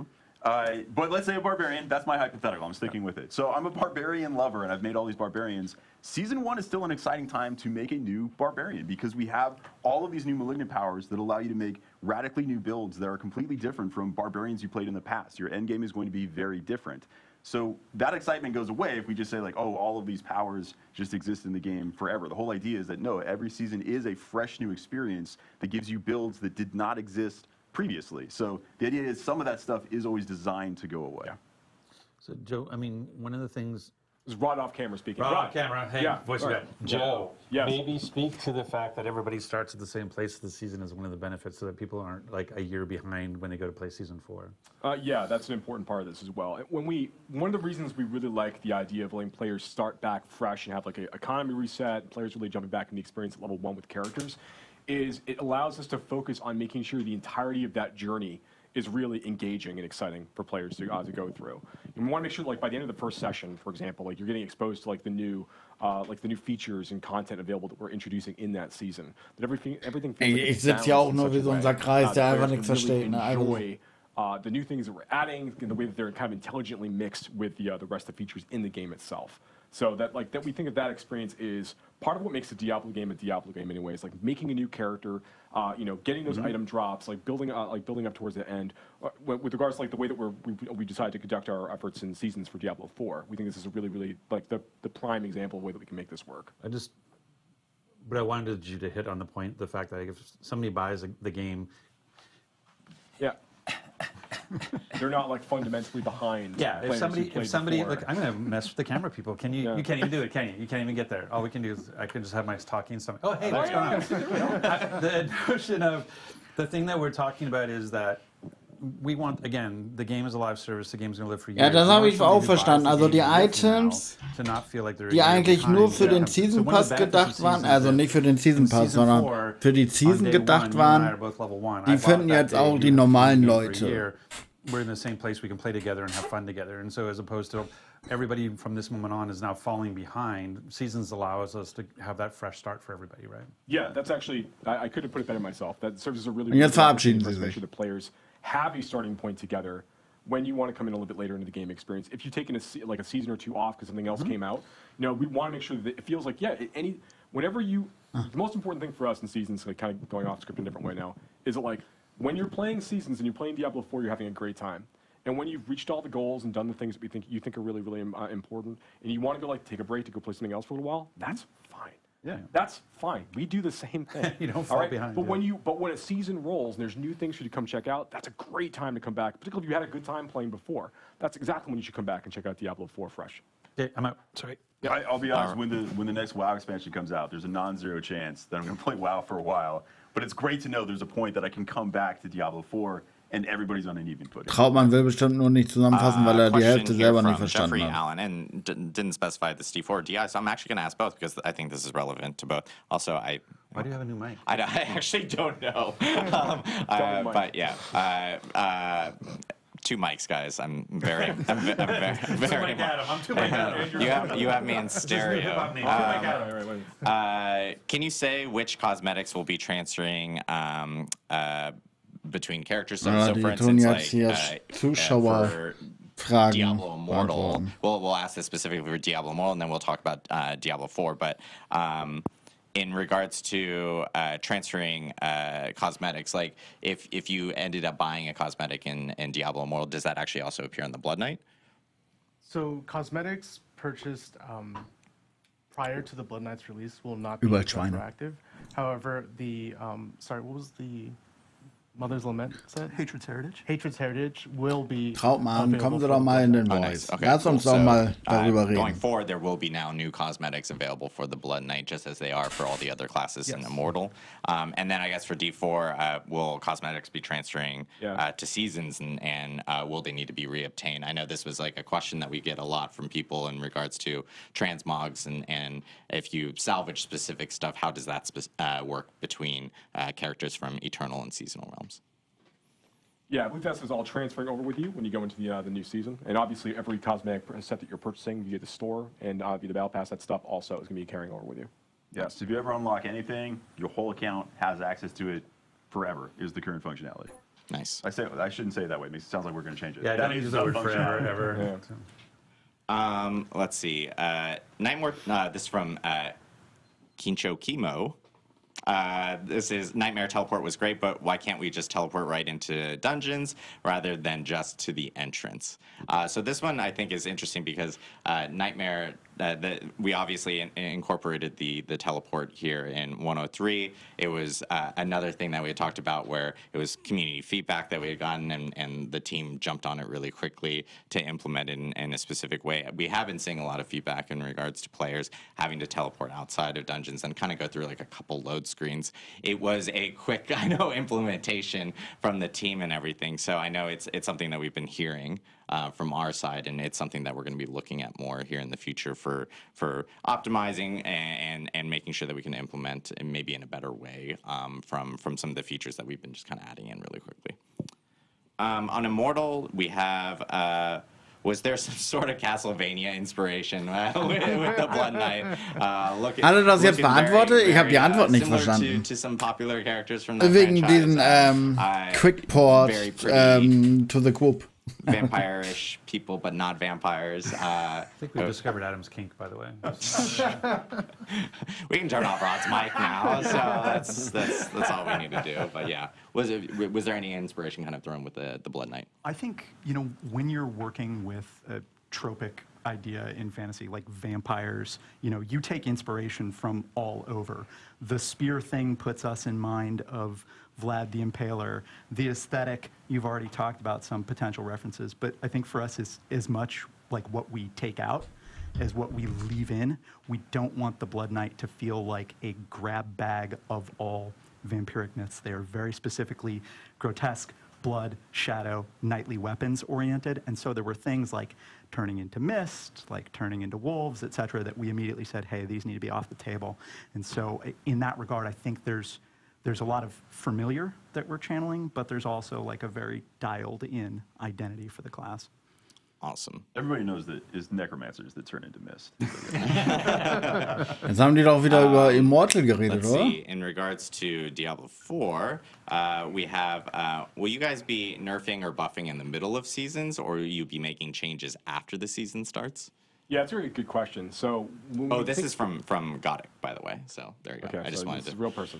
But let's say a Barbarian, that's my hypothetical, I'm sticking with it. So I'm a Barbarian lover and I've made all these Barbarians. Season 1 is still an exciting time to make a new Barbarian because we have all of these new Malignant powers that allow you to make radically new builds that are completely different from Barbarians you played in the past. Your endgame is going to be very different. So that excitement goes away if we just say like, oh, all of these powers just exist in the game forever. The whole idea is that no, every season is a fresh new experience that gives you builds that did not exist previously. So the idea is some of that stuff is always designed to go away. Yeah. So Joe, I mean, one of the things... This is Rod off camera speaking. Rod off camera. Hey, voice right. Joe, yes. Maybe speak to the fact that everybody starts at the same place of the season is one of the benefits, so that people aren't like a year behind when they go to play Season 4. Yeah, that's an important part of this as well. One of the reasons we really like the idea of letting players start back fresh and have like an economy reset, players really jumping back in the experience at level 1 with characters, is it allows us to focus on making sure the entirety of that journey is really engaging and exciting for players to go through. And we want to make sure, like by the end of the first session, for example, like you're getting exposed to like the new features and content available that we're introducing in that season. That everything feels like Ich sitze ja auch nur wie so unser Kreis, der einfach nichts versteht. Ne? Enjoy the new things that we're adding, and the way that they're kind of intelligently mixed with the rest of the features in the game itself. So that we think that experience is part of what makes a Diablo game anyways. Like making a new character, getting those item drops, like building up towards the end. With regards to like the way that we decided to conduct our efforts in seasons for Diablo 4, we think this is a really, really like the prime example of the way that we can make this work. But I wanted you to hit on the point, the fact that if somebody buys the game, yeah. They're not like fundamentally behind. Yeah, if somebody, look, I'm gonna mess with the camera people. Can you? You can't even do it, can you? You can't even get there. All we can do is I can just have my talking stuff. Oh, hey, what's going on? The notion of the thing that we're talking about is that we want, again, the game is a live service. The game's gonna live for years. Ja, das habe ich auch verstanden. Also die Items, die eigentlich nur für den Season Pass gedacht waren, also nicht für den Season Pass, sondern für die Season gedacht waren, die finden jetzt auch die normalen Leute. We're in the same place, we can play together and have fun together. And so as opposed to everybody from this moment on is now falling behind, seasons allows us to have that fresh start for everybody, right? Yeah, that's actually, I could have put it better myself. That serves as a really Und jetzt verabschieden to Sie make sich. sure the players have a starting point together when you want to come in a little bit later into the game experience. If you've taken a season or two off because something else came out, we want to make sure that it feels like, whenever you, the most important thing for us in seasons, like kind of going off script in a different way now, is that like, when you're playing seasons and you're playing Diablo 4, you're having a great time. And when you've reached all the goals and done the things that you think are really, really important, and you want to go like take a break to go play something else for a little while, that's fine. Yeah, that's fine. We do the same thing. You don't fall behind. But when a season rolls and there's new things for you to come check out, that's a great time to come back. Particularly if you had a good time playing before, that's exactly when you should come back and check out Diablo 4 fresh. Okay, I'm out. Sorry. Yeah, I'll be honest. When the next WoW expansion comes out, there's a non-zero chance that I'm going to play WoW for a while. But it's great to know there's a point that I can come back to Diablo 4 and everybody's on an even footing. Trautmann will bestimmt nur nicht zusammenfassen, weil die Hälfte selber nicht verstanden hat. Allen, and didn't specify the D4 or DI, so I'm actually going to ask both because I think this is relevant to both. Also, why do you have a new mic? I actually don't know. But yeah. 2 mics, guys. I'm very. I'm too mic Adam. You have me in stereo. Can you say which cosmetics will be transferring between characters? So for instance, for Diablo Immortal, we'll ask this specifically for Diablo Immortal, and then we'll talk about Diablo 4. But in regards to transferring cosmetics, like if you ended up buying a cosmetic in Diablo Immortal, does that actually also appear in the Blood Knight? So cosmetics purchased prior to the Blood Knight's release will not be retroactive. However, the what was the Mother's Lament said? Hatred's Heritage. Hatred's Heritage will be. Trautmann, kommen Sie doch mal in den Voice. Nice. Okay, Lass uns doch mal darüber reden. Going forward, there will be now new cosmetics available for the Blood Knight, just as they are for all the other classes in Immortal. And then I guess for D4, will cosmetics be transferring to seasons, and will they need to be reobtained? I know this was like a question that we get a lot from people in regards to transmogs, and if you salvage specific stuff, how does that work between characters from Eternal and Seasonal Realms? Yeah, I believe that's all transferring over with you when you go into the new season. And obviously, every cosmetic set that you're purchasing via the store and via the Battle Pass, that stuff also is going to be carrying over with you. Yeah, so if you ever unlock anything, your whole account has access to it forever, is the current functionality. Nice. I shouldn't say it that way. It sounds like we're going to change it. Yeah, don't use the word forever, ever. Yeah. Let's see. Nightmare, this is from Kincho Kimo. This is Nightmare teleport was great, but why can't we just teleport right into dungeons rather than just to the entrance? So this one I think is interesting because Nightmare, we obviously incorporated the teleport here in 103. It was another thing that we had talked about where it was community feedback that we had gotten, and the team jumped on it really quickly to implement it in a specific way. We have been seeing a lot of feedback in regards to players having to teleport outside of dungeons and kind of go through like a couple load screens. It was a quick, implementation from the team and everything. So I know it's something that we've been hearing from our side, and it's something that we're going to be looking at more here in the future for optimizing and making sure that we can implement maybe in a better way from some of the features that we've been just kind of adding in really quickly. On Immortal, we have. Was there some sort of Castlevania inspiration with the Blood Knight? Hat er das jetzt beantwortet? Ich habe die Antwort nicht verstanden. To some popular characters from that Wegen franchise. diesen Quickport to the Group. Vampire-ish people, but not vampires. I think we discovered Adam's kink, by the way. We can turn off Rod's mic now, so that's all we need to do. But yeah, was there any inspiration kind of thrown with the Blood Knight? I think, you know, when you're working with a tropic idea in fantasy like vampires, you know, you take inspiration from all over. The spear thing puts us in mind of Vlad the Impaler. The aesthetic, you've already talked about some potential references, but I think for us is as much like what we take out as what we leave in. We don't want the Blood Knight to feel like a grab bag of all vampiric myths. They are very specifically grotesque, blood, shadow, knightly weapons oriented, and so there were things like turning into mist, like turning into wolves, etc., that we immediately said, hey, these need to be off the table. And so in that regard, I think there's a lot of familiar that we're channeling, but there's also like a very dialed in identity for the class. Awesome. Everybody knows that it's necromancers that turn into mist. Jetzt haben die doch wieder über Immortal geredet, let's oder? see. In regards to Diablo 4, we have, will you guys be nerfing or buffing in the middle of seasons, or will you be making changes after the season starts? Yeah, it's a really good question. So, this is from Godic, by the way. So there you go. Okay, I just wanted this to. is a real person.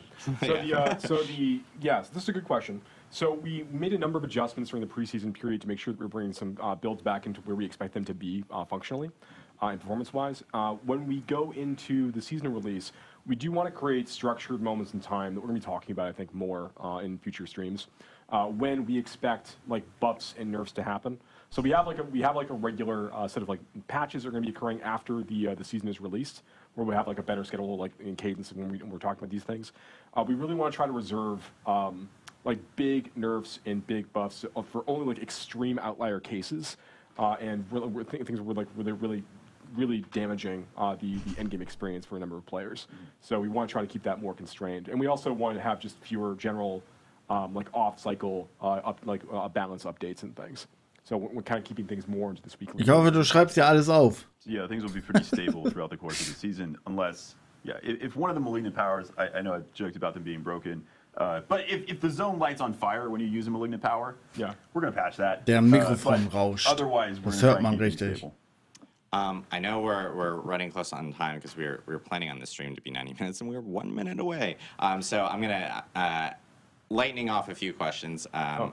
Yes, this is a good question. So we made a number of adjustments during the preseason period to make sure that we're bringing some builds back into where we expect them to be functionally and performance-wise. When we go into the season release, we do want to create structured moments in time that we're going to be talking about, I think, more in future streams, when we expect like buffs and nerfs to happen. So we have like a regular set of like patches that are going to be occurring after the season is released, where we have like a better schedule, like in cadence when we're talking about these things. We really want to try to reserve like big nerfs and big buffs for only like extreme outlier cases, and things were like really damaging the end game experience for a number of players. So we want to try to keep that more constrained, and we also want to have just fewer general like off cycle balance updates and things. So we're kind of keeping things more into this weekly. Ich hoffe, du schreibst dir alles auf. Yeah, things will be pretty stable throughout the course of the season, unless, if one of the malignant powers, I know I joked about them being broken, but if the zone lights on fire when you use a malignant power, we're going to patch that. Deren Mikrofon rauscht. Otherwise, we're Das going hört to man try and keep things richtig. stable. I know we're running close on time because we were planning on this stream to be 90 minutes, and we're 1 minute away. So I'm going to lightning off a few questions.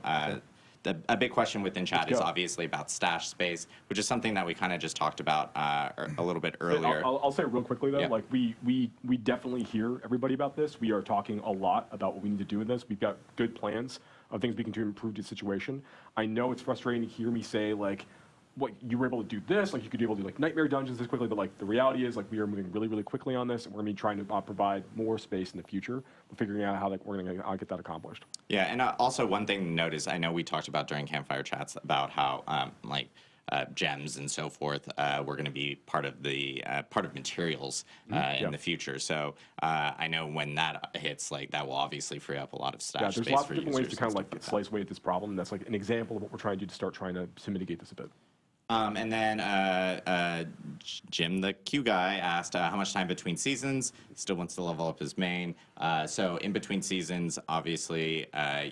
A big question within chat is obviously about stash space, which is something that we kind of just talked about a little bit earlier. I'll say real quickly though, like we definitely hear everybody about this. We are talking a lot about what we need to do with this. We've got good plans of things we can do to improve the situation. I know it's frustrating to hear me say like, what you were able to do this, like you could be able to do like nightmare dungeons this quickly, but like the reality is like we are moving really quickly on this, and we're gonna be trying to provide more space in the future. We're figuring out how we're gonna get that accomplished. Yeah, and also one thing to note is I know we talked about during Campfire Chats about how gems and so forth were going to be part of materials in the future. So I know when that hits, like that will obviously free up a lot of stash there's space lots for of different ways to kind of like that. slice away at this problem. And that's like an example of what we're trying to do to start trying to mitigate this a bit. And then Jim, the Q guy, asked how much time between seasons. He still wants to level up his main. So in between seasons, obviously,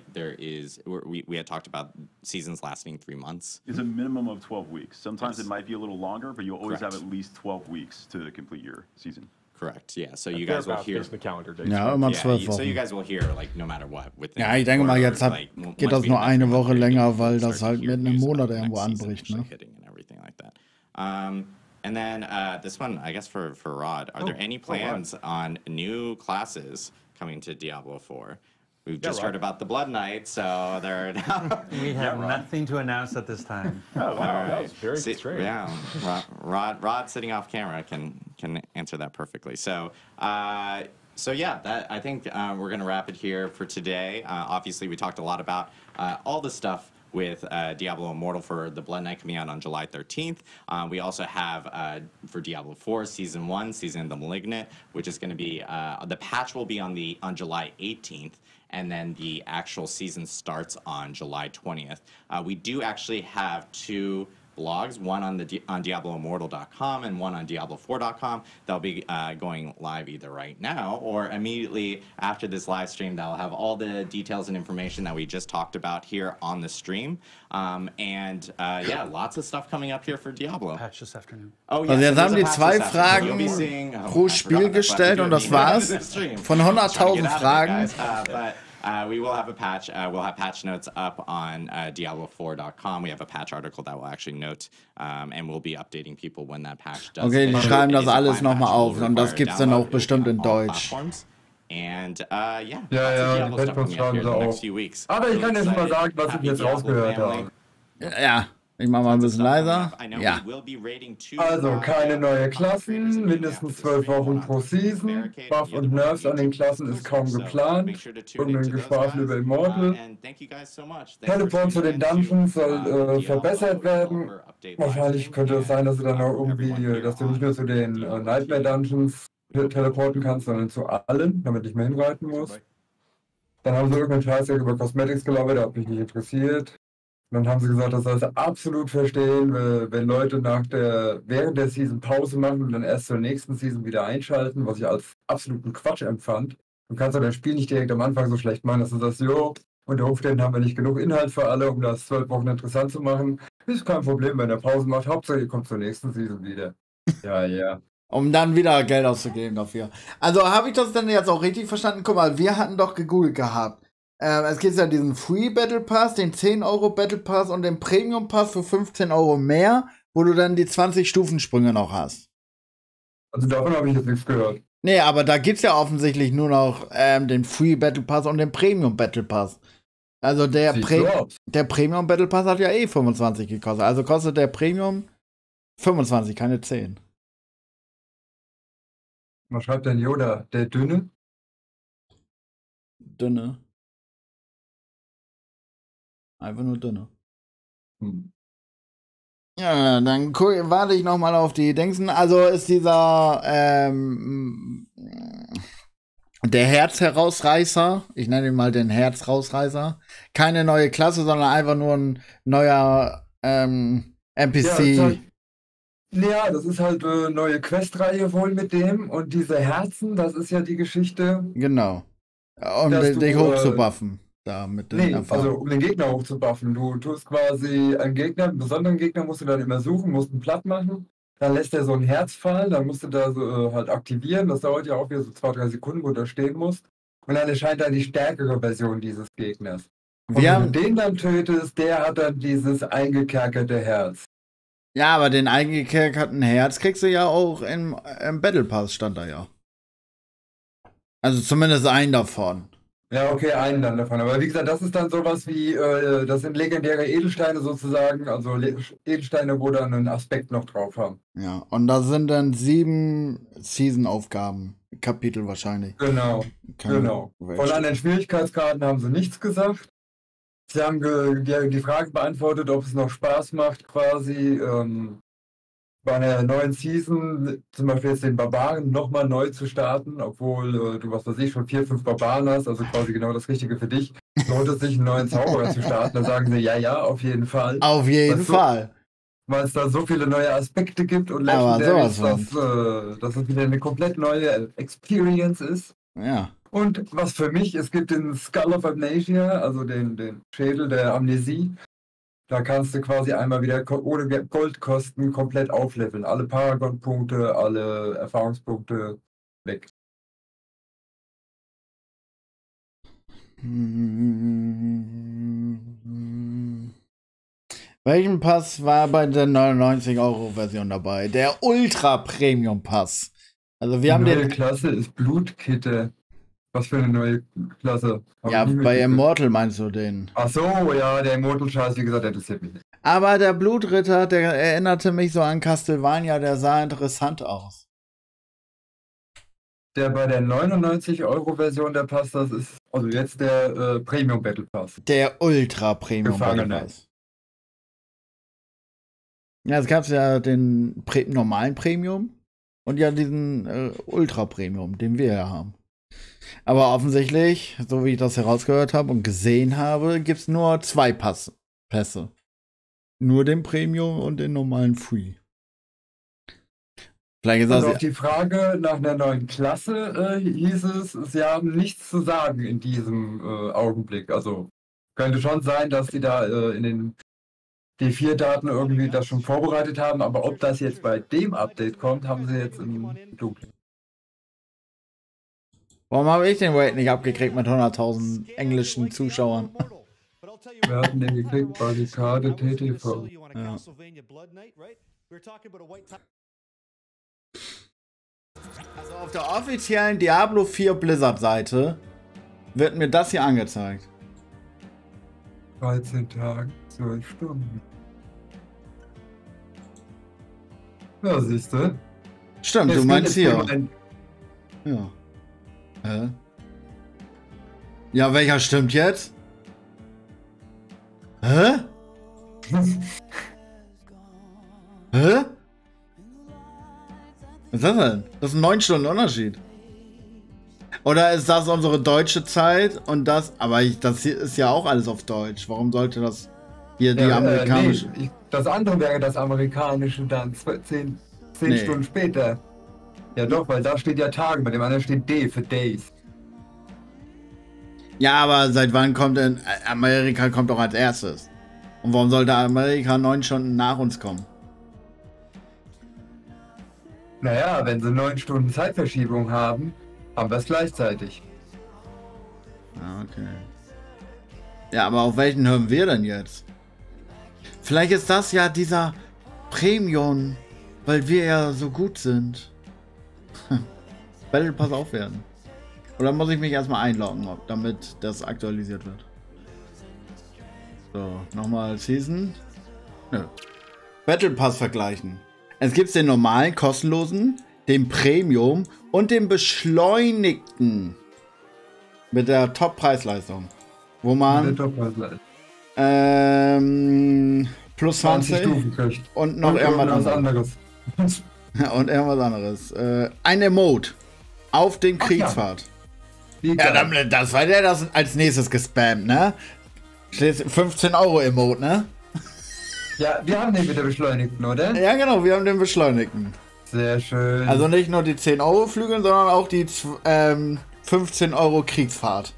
we had talked about seasons lasting 3 months. It's a minimum of 12 weeks. Sometimes it might be a little longer, but you'll always Correct. have at least 12 weeks to complete your season. Correct. Yeah. So you guys will hear the calendar dates. Ja, immer 12 Wochen. So you guys will hear like no matter what. Ja, ich denke mal, jetzt geht das nur eine Woche länger, weil das halt mitten im Monat irgendwo anbricht, ne? Everything like that. And then this one, I guess for Rod, are there any plans on new classes coming to Diablo 4? We've just heard about the Blood Knight, so they're we have nothing to announce at this time. Oh, wow, that was very strange. Yeah, Rod sitting off camera can answer that perfectly. So yeah, I think we're gonna wrap it here for today. Obviously, we talked a lot about all the stuff with Diablo Immortal for the Blood Knight coming out on July 13th. We also have for Diablo 4 Season 1, Season of the Malignant, which is going to be the patch will be on July 18th, and then the actual season starts on July 20th. We do actually have 2 blogs, one on DiabloImmortal.com and one on Diablo4.com. They'll be going live either right now or immediately after this live stream. That'll have all the details and information that we just talked about here on the stream. Yeah, lots of stuff coming up here for Diablo. Patch this afternoon. Oh, Also jetzt haben die 2 Fragen pro Spiel gestellt und das war's. Von 100.000 Fragen. We will have a patch. We'll have patch notes up on Diablo4.com. We have a patch article that will actually note, and we'll be updating people when that patch does. Okay, die schreiben das alles nochmal auf und das gibt's dann auch bestimmt in Deutsch. And ja, die Patchpoints schreiben sie auch. Aber ich kann jetzt mal sagen, was ich jetzt rausgehört habe. Ja. Ich mach mal ein bisschen leiser. Ja. Also keine neue Klassen, mindestens 12 Wochen pro Season. Buff und Nerfs an den Klassen ist kaum geplant. Und ein Geschwafel über Immortal. Teleport zu den Dungeons soll verbessert werden. Wahrscheinlich könnte es sein, dass du dann auch irgendwie, dass du nicht nur zu den Nightmare Dungeons teleporten kannst, sondern zu allen, damit ich mehr hinreiten muss. Dann haben sie irgendeinen Scheiß über Cosmetics gelabert, der hat mich nicht interessiert. Dann haben sie gesagt, das soll sie absolut verstehen, wenn Leute während der Season Pause machen und dann erst zur nächsten Season wieder einschalten, was ich als absoluten Quatsch empfand. Du kannst ja das Spiel nicht direkt am Anfang so schlecht machen, dass du sagst, jo, unter Umständen haben wir nicht genug Inhalt für alle, um das 12 Wochen interessant zu machen. Ist kein Problem, wenn er Pause macht. Hauptsache, ihr kommt zur nächsten Season wieder. Ja. Um dann wieder Geld auszugeben dafür. Also habe ich das denn jetzt auch richtig verstanden? Guck mal, wir hatten doch gegoogelt gehabt. Es gibt ja diesen Free Battle Pass, den 10 € Battle Pass und den Premium Pass für 15 € mehr, wo du dann die 20 Stufensprünge noch hast. Also davon habe ich jetzt nichts gehört. Nee, aber da gibt's ja offensichtlich nur noch den Free Battle Pass und den Premium Battle Pass. Also der Premium Battle Pass hat ja 25 gekostet. Also kostet der Premium 25, keine 10. Was schreibt denn Yoda? Der Dünne? Dünne. Einfach nur dünner. Ja, dann warte ich nochmal auf die Dingsen. Also ist dieser der Herzherausreißer, ich nenne ihn mal den Herzrausreißer, keine neue Klasse, sondern einfach nur ein neuer NPC. Ja, das ist halt eine neue Questreihe wohl mit dem. Und diese Herzen, das ist ja die Geschichte. Genau. Um dich hochzubuffen. Also um den Gegner hochzubuffen. Du tust quasi einen besonderen Gegner musst du dann immer suchen, musst ihn platt machen. Dann lässt er so ein Herz fallen, dann musst du da so, halt aktivieren. Das dauert ja auch wieder so 2-3 Sekunden, wo du da stehen musst. Und dann erscheint dann die stärkere Version dieses Gegners. Und wenn du den dann tötest, der hat dann dieses eingekerkerte Herz. Ja, aber den eingekerkerten Herz kriegst du ja auch im Battle Pass, stand da ja. Also zumindest einen davon. Ja, okay, einen dann davon. Aber wie gesagt, das ist dann sowas wie, das sind legendäre Edelsteine sozusagen, also Edelsteine, wo dann einen Aspekt noch drauf haben. Ja, und da sind dann 7 Season-Aufgaben, Kapitel wahrscheinlich. Genau. Von anderen Schwierigkeitsgraden haben sie nichts gesagt. Sie haben die Frage beantwortet, ob es noch Spaß macht, quasi bei einer neuen Season, zum Beispiel jetzt den Barbaren, nochmal neu zu starten, obwohl du, was weiß ich, schon 4, 5 Barbaren hast, also quasi genau das Richtige für dich. Lohnt es sich, einen neuen Zauberer zu starten? Dann sagen sie, ja, auf jeden Fall. Auf jeden Fall. Weil es da so viele neue Aspekte gibt und Legendaries, dass es wieder eine komplett neue Experience ist. Ja. Und was für mich, es gibt den Skull of Amnesia, also den Schädel der Amnesie. Da kannst du quasi einmal wieder ohne Goldkosten komplett aufleveln. Alle Paragon-Punkte, alle Erfahrungspunkte weg. Welchen Pass war bei der 99-€ Version dabei? Der Ultra Premium Pass. Also wir haben die neue Klasse ist Blutkette. Was für eine neue Klasse? Ja, bei Immortal meinst du den? Ach so, ja, der Immortal-Scheiß, wie gesagt, der interessiert mich nicht. Aber der Blutritter, der erinnerte mich so an Castlevania, der sah interessant aus. Der bei der 99-€ Version der Pass, das ist Also jetzt der Premium Battle Pass. Der Ultra Premium Battle Pass. Ja, es gab ja den normalen Premium und ja diesen Ultra Premium, den wir ja haben. Aber offensichtlich, so wie ich das herausgehört habe und gesehen habe, gibt es nur 2 Pässe. Nur den Premium und den normalen Free. Vielleicht ist das auf die Frage nach einer neuen Klasse hieß es, sie haben nichts zu sagen in diesem Augenblick. Also könnte schon sein, dass sie da in den D4-Daten irgendwie das schon vorbereitet haben, aber ob das jetzt bei dem Update kommt, haben sie jetzt im Dunkeln. Warum habe ich den Raid nicht abgekriegt mit 100.000 englischen Zuschauern? Wir hatten den gekriegt bei die Karte TTV. Ja. Also auf der offiziellen Diablo 4 Blizzard-Seite wird mir das hier angezeigt. 13 Tage, 12 Stunden. Ja, siehst du? Stimmt, jetzt du meinst hier. Ja. Hä? Ja, welcher stimmt jetzt? Hä? Hä? Was ist das denn? Das ist ein 9 Stunden Unterschied. Oder ist das unsere deutsche Zeit und das... Aber das hier ist ja auch alles auf Deutsch. Warum sollte das hier die amerikanische... Nee, das andere wäre das amerikanische dann 10 Stunden später. Ja doch, weil da steht ja Tage, bei dem anderen steht D für Days. Ja, aber seit wann kommt denn... Amerika kommt doch als erstes. Und warum sollte Amerika 9 Stunden nach uns kommen? Naja, wenn sie 9 Stunden Zeitverschiebung haben, haben wir es gleichzeitig. Okay. Ja, aber auf welchen hören wir denn jetzt? Vielleicht ist das ja dieser Premium, weil wir ja so gut sind. Battle Pass aufwerten. Oder muss ich mich erstmal einloggen, damit das aktualisiert wird? So, nochmal Season. Nö. Battle Pass vergleichen. Es gibt den normalen, kostenlosen, den Premium und den beschleunigten. Mit der Top-Preisleistung. Wo man plus 20 Stufen kriegt. Und noch irgendwas anderes. Und irgendwas anderes. Ein Emote auf den Kriegsfahrt. Ja, das war der, das als nächstes gespammt, ne? 15 € Emote, ne? Ja, wir haben den mit der Beschleunigten, oder? Ja, genau, wir haben den Beschleunigten. Sehr schön. Also nicht nur die 10 € Flügel, sondern auch die 15 € Kriegsfahrt.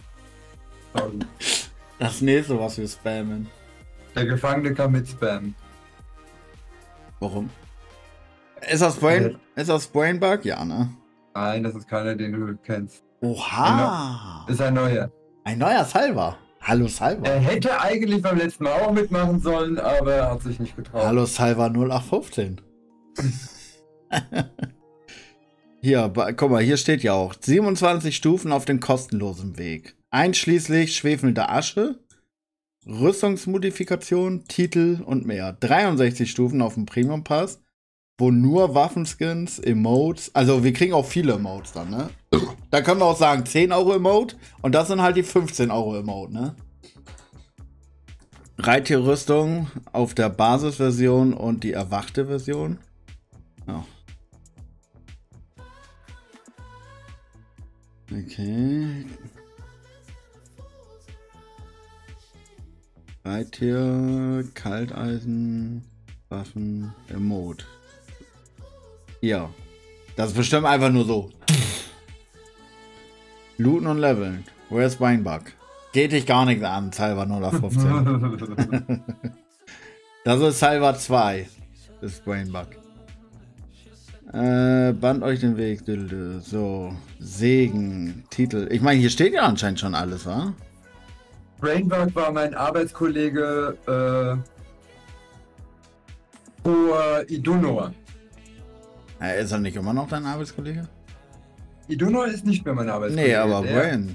Das nächste, was wir spammen. Der Gefangene kann mit spammen. Warum? Ist das Brainbug? Ja, ne? Nein, das ist keiner, den du kennst. Oha! Ist ein neuer. Ein neuer Salva. Hallo Salva. Er hätte eigentlich beim letzten Mal auch mitmachen sollen, aber er hat sich nicht getraut. Hallo Salva 0815. Hier, guck mal, hier steht ja auch 27 Stufen auf dem kostenlosen Weg. Einschließlich schwefelnder Asche, Rüstungsmodifikation, Titel und mehr. 63 Stufen auf dem Premium Pass, wo nur Waffenskins, Emotes, also wir kriegen auch viele Emotes dann, ne? Da können wir auch sagen 10 € Emote und das sind halt die 15 € Emote, ne? Reittierrüstung auf der Basisversion und die erwachte Version. Ja. Okay. Reittier, Kalteisen, Waffen, Emote. Ja. Das ist bestimmt einfach nur so. Looten und leveln. Where's Weinbug? Geht dich gar nichts an, Salva 0815. Das ist Salva 2. Das ist Brainbug. Band euch den Weg. So. Segen. Titel. Ich meine, hier steht ja anscheinend schon alles, wa? Brainbug war mein Arbeitskollege vor Idunor. Ist er nicht immer noch dein Arbeitskollege? Idunor ist nicht mehr mein Arbeitskollege. Nee, aber Brain.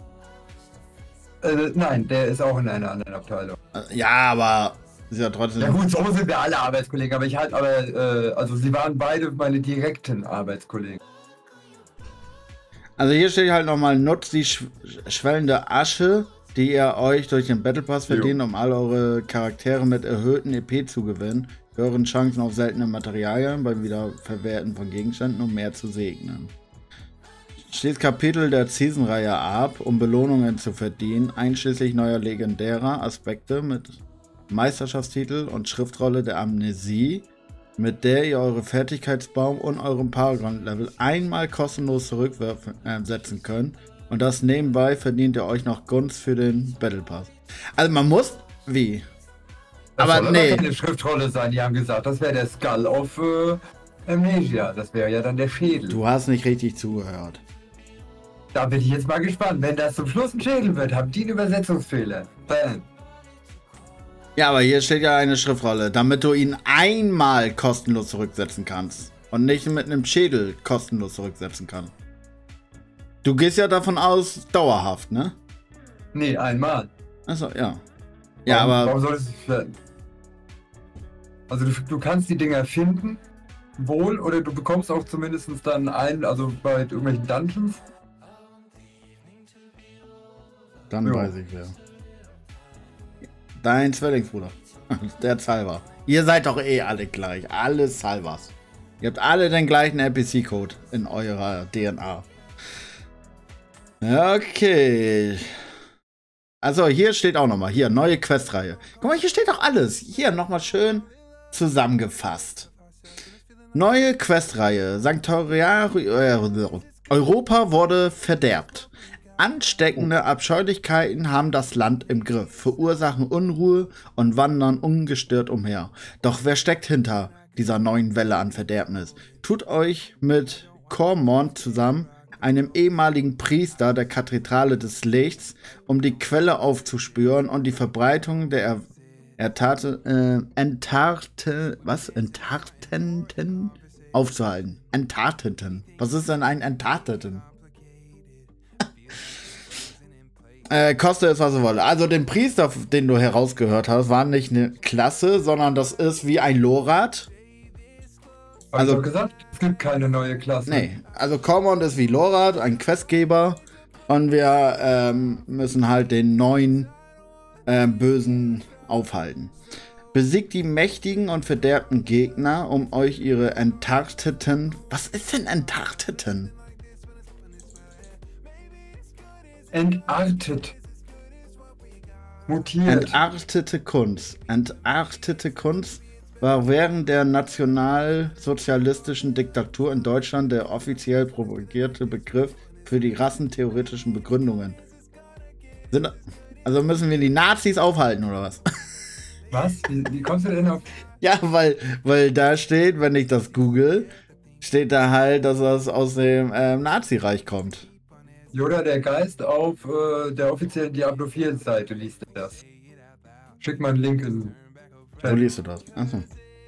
Nein, der ist auch in einer anderen Abteilung. Ja, aber ist ja trotzdem. Ja gut, so sind wir alle Arbeitskollegen, aber also sie waren beide meine direkten Arbeitskollegen. Also hier steht halt nochmal, nutzt die schwellende Asche, die ihr euch durch den Battle Pass verdient, um all eure Charaktere mit erhöhten EP zu gewinnen, höheren Chancen auf seltene Materialien beim Wiederverwerten von Gegenständen, um mehr zu segnen. Schließt Kapitel der Season-Reihe ab, um Belohnungen zu verdienen, einschließlich neuer legendärer Aspekte mit Meisterschaftstitel und Schriftrolle der Amnesie, mit der ihr eure Fertigkeitsbaum und euren Paragon-Level einmal kostenlos zurücksetzen könnt. Und das nebenbei verdient ihr euch noch Gunst für den Battle Pass. Also man muss... Wie? Das aber nee. Das soll eine Schriftrolle sein, die haben gesagt, das wäre der Skull auf Amnesia. Das wäre ja dann der Schädel. Du hast nicht richtig zugehört. Da bin ich jetzt mal gespannt. Wenn das zum Schluss ein Schädel wird, haben die einen Übersetzungsfehler. Bam. Ja, aber hier steht ja eine Schriftrolle, damit du ihn einmal kostenlos zurücksetzen kannst. Und nicht mit einem Schädel kostenlos zurücksetzen kannst. Du gehst ja davon aus, dauerhaft, ne? Nee, einmal. Achso, ja. Ja, aber... Warum soll es nicht werden? Also du kannst die Dinger finden, wohl, oder du bekommst auch zumindest dann einen, also bei irgendwelchen Dungeons. Dann weiß ich wer. Dein Zwillingsbruder. Der Salva. Ihr seid doch eh alle gleich. Alle Salvas. Ihr habt alle den gleichen NPC-Code in eurer DNA. Okay. Also hier steht auch nochmal. Hier, neue Questreihe. Guck mal, hier steht doch alles. Hier nochmal schön zusammengefasst. Neue Questreihe. Europa wurde verderbt. Ansteckende Abscheulichkeiten haben das Land im Griff, verursachen Unruhe und wandern ungestört umher. Doch wer steckt hinter dieser neuen Welle an Verderbnis? Tut euch mit Cormont zusammen, einem ehemaligen Priester der Kathedrale des Lichts, um die Quelle aufzuspüren und die Verbreitung der Entarteten aufzuhalten. Entarteten. Was ist denn ein Entarteten? Koste es, was er wolle. Also den Priester, den du herausgehört hast, war nicht eine Klasse, sondern das ist wie ein Lorat. Also gesagt, es gibt keine neue Klasse. Nee, also Cormont ist wie Lorat, ein Questgeber. Und wir müssen halt den neuen Bösen aufhalten. Besiegt die mächtigen und verderbten Gegner, um euch ihre Entarteten... Was ist denn Entarteten? Entartet. Mutiert. Entartete Kunst. Entartete Kunst war während der nationalsozialistischen Diktatur in Deutschland der offiziell propagierte Begriff für die rassentheoretischen Begründungen. Also müssen wir die Nazis aufhalten, oder was? Was? Wie kommst du denn auf... Ja, weil da steht, wenn ich das google, steht da halt, dass das aus dem Nazireich kommt. Yoda, der Geist, auf der offiziellen Diablo 4 Seite liest er das. Schick mal einen Link in. Wo liest du das? Achso.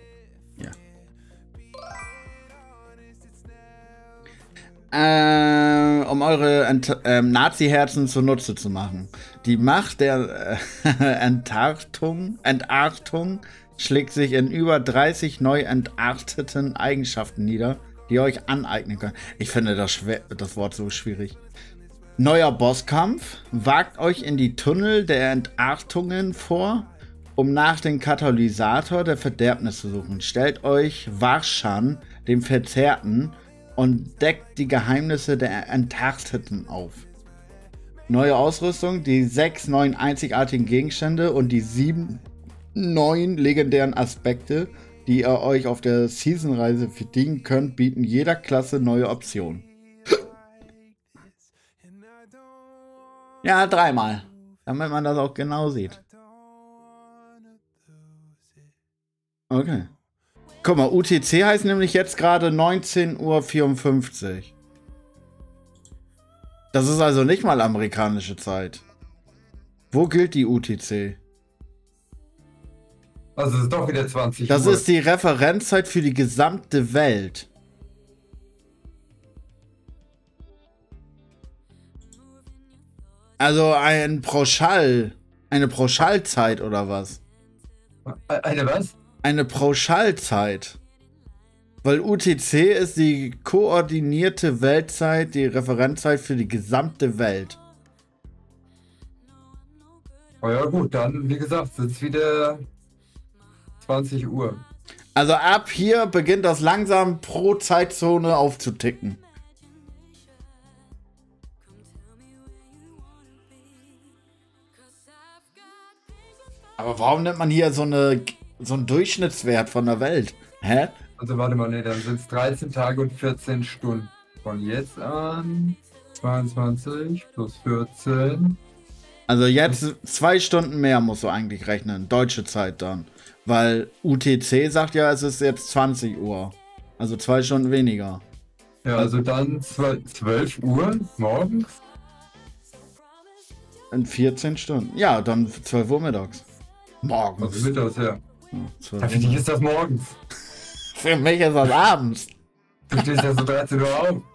Ja. Um eure Nazi-Herzen zunutze zu machen. Die Macht der Entartung schlägt sich in über 30 neu entarteten Eigenschaften nieder, die ihr euch aneignen könnt. Ich finde das Wort so schwierig. Neuer Bosskampf. Wagt euch in die Tunnel der Entartungen vor, um nach dem Katalysator der Verderbnis zu suchen. Stellt euch Warshan, dem Verzerrten, und deckt die Geheimnisse der Entarteten auf. Neue Ausrüstung, die 6 neuen einzigartigen Gegenstände und die 7 neuen legendären Aspekte, die ihr euch auf der Season-Reise verdienen könnt, bieten jeder Klasse neue Optionen. Ja, 3-mal. Damit man das auch genau sieht. Okay. Guck mal, UTC heißt nämlich jetzt gerade 19:54 Uhr. Das ist also nicht mal amerikanische Zeit. Wo gilt die UTC? Also es ist doch wieder 20 Uhr. Das ist die Referenzzeit für die gesamte Welt. Also eine Pauschalzeit oder was? Eine was? Eine Pauschalzeit. Weil UTC ist die koordinierte Weltzeit, die Referenzzeit für die gesamte Welt. Oh ja gut, dann, wie gesagt, sind es wieder 20 Uhr. Also ab hier beginnt das langsam pro Zeitzone aufzuticken. Aber warum nimmt man hier so einen Durchschnittswert von der Welt? Hä? Also warte mal, nee, dann sind es 13 Tage und 14 Stunden. Von jetzt an 22 plus 14. Also jetzt 2 Stunden mehr musst du eigentlich rechnen. Deutsche Zeit dann. Weil UTC sagt ja, es ist jetzt 20 Uhr. Also 2 Stunden weniger. Ja, also dann 12 Uhr morgens. In 14 Stunden. Ja, dann 12 Uhr mittags. Morgens. Also mittags, ja. Ja, für dich ist das morgens. Für mich ist das abends. Du stehst ja so 13 Uhr auf.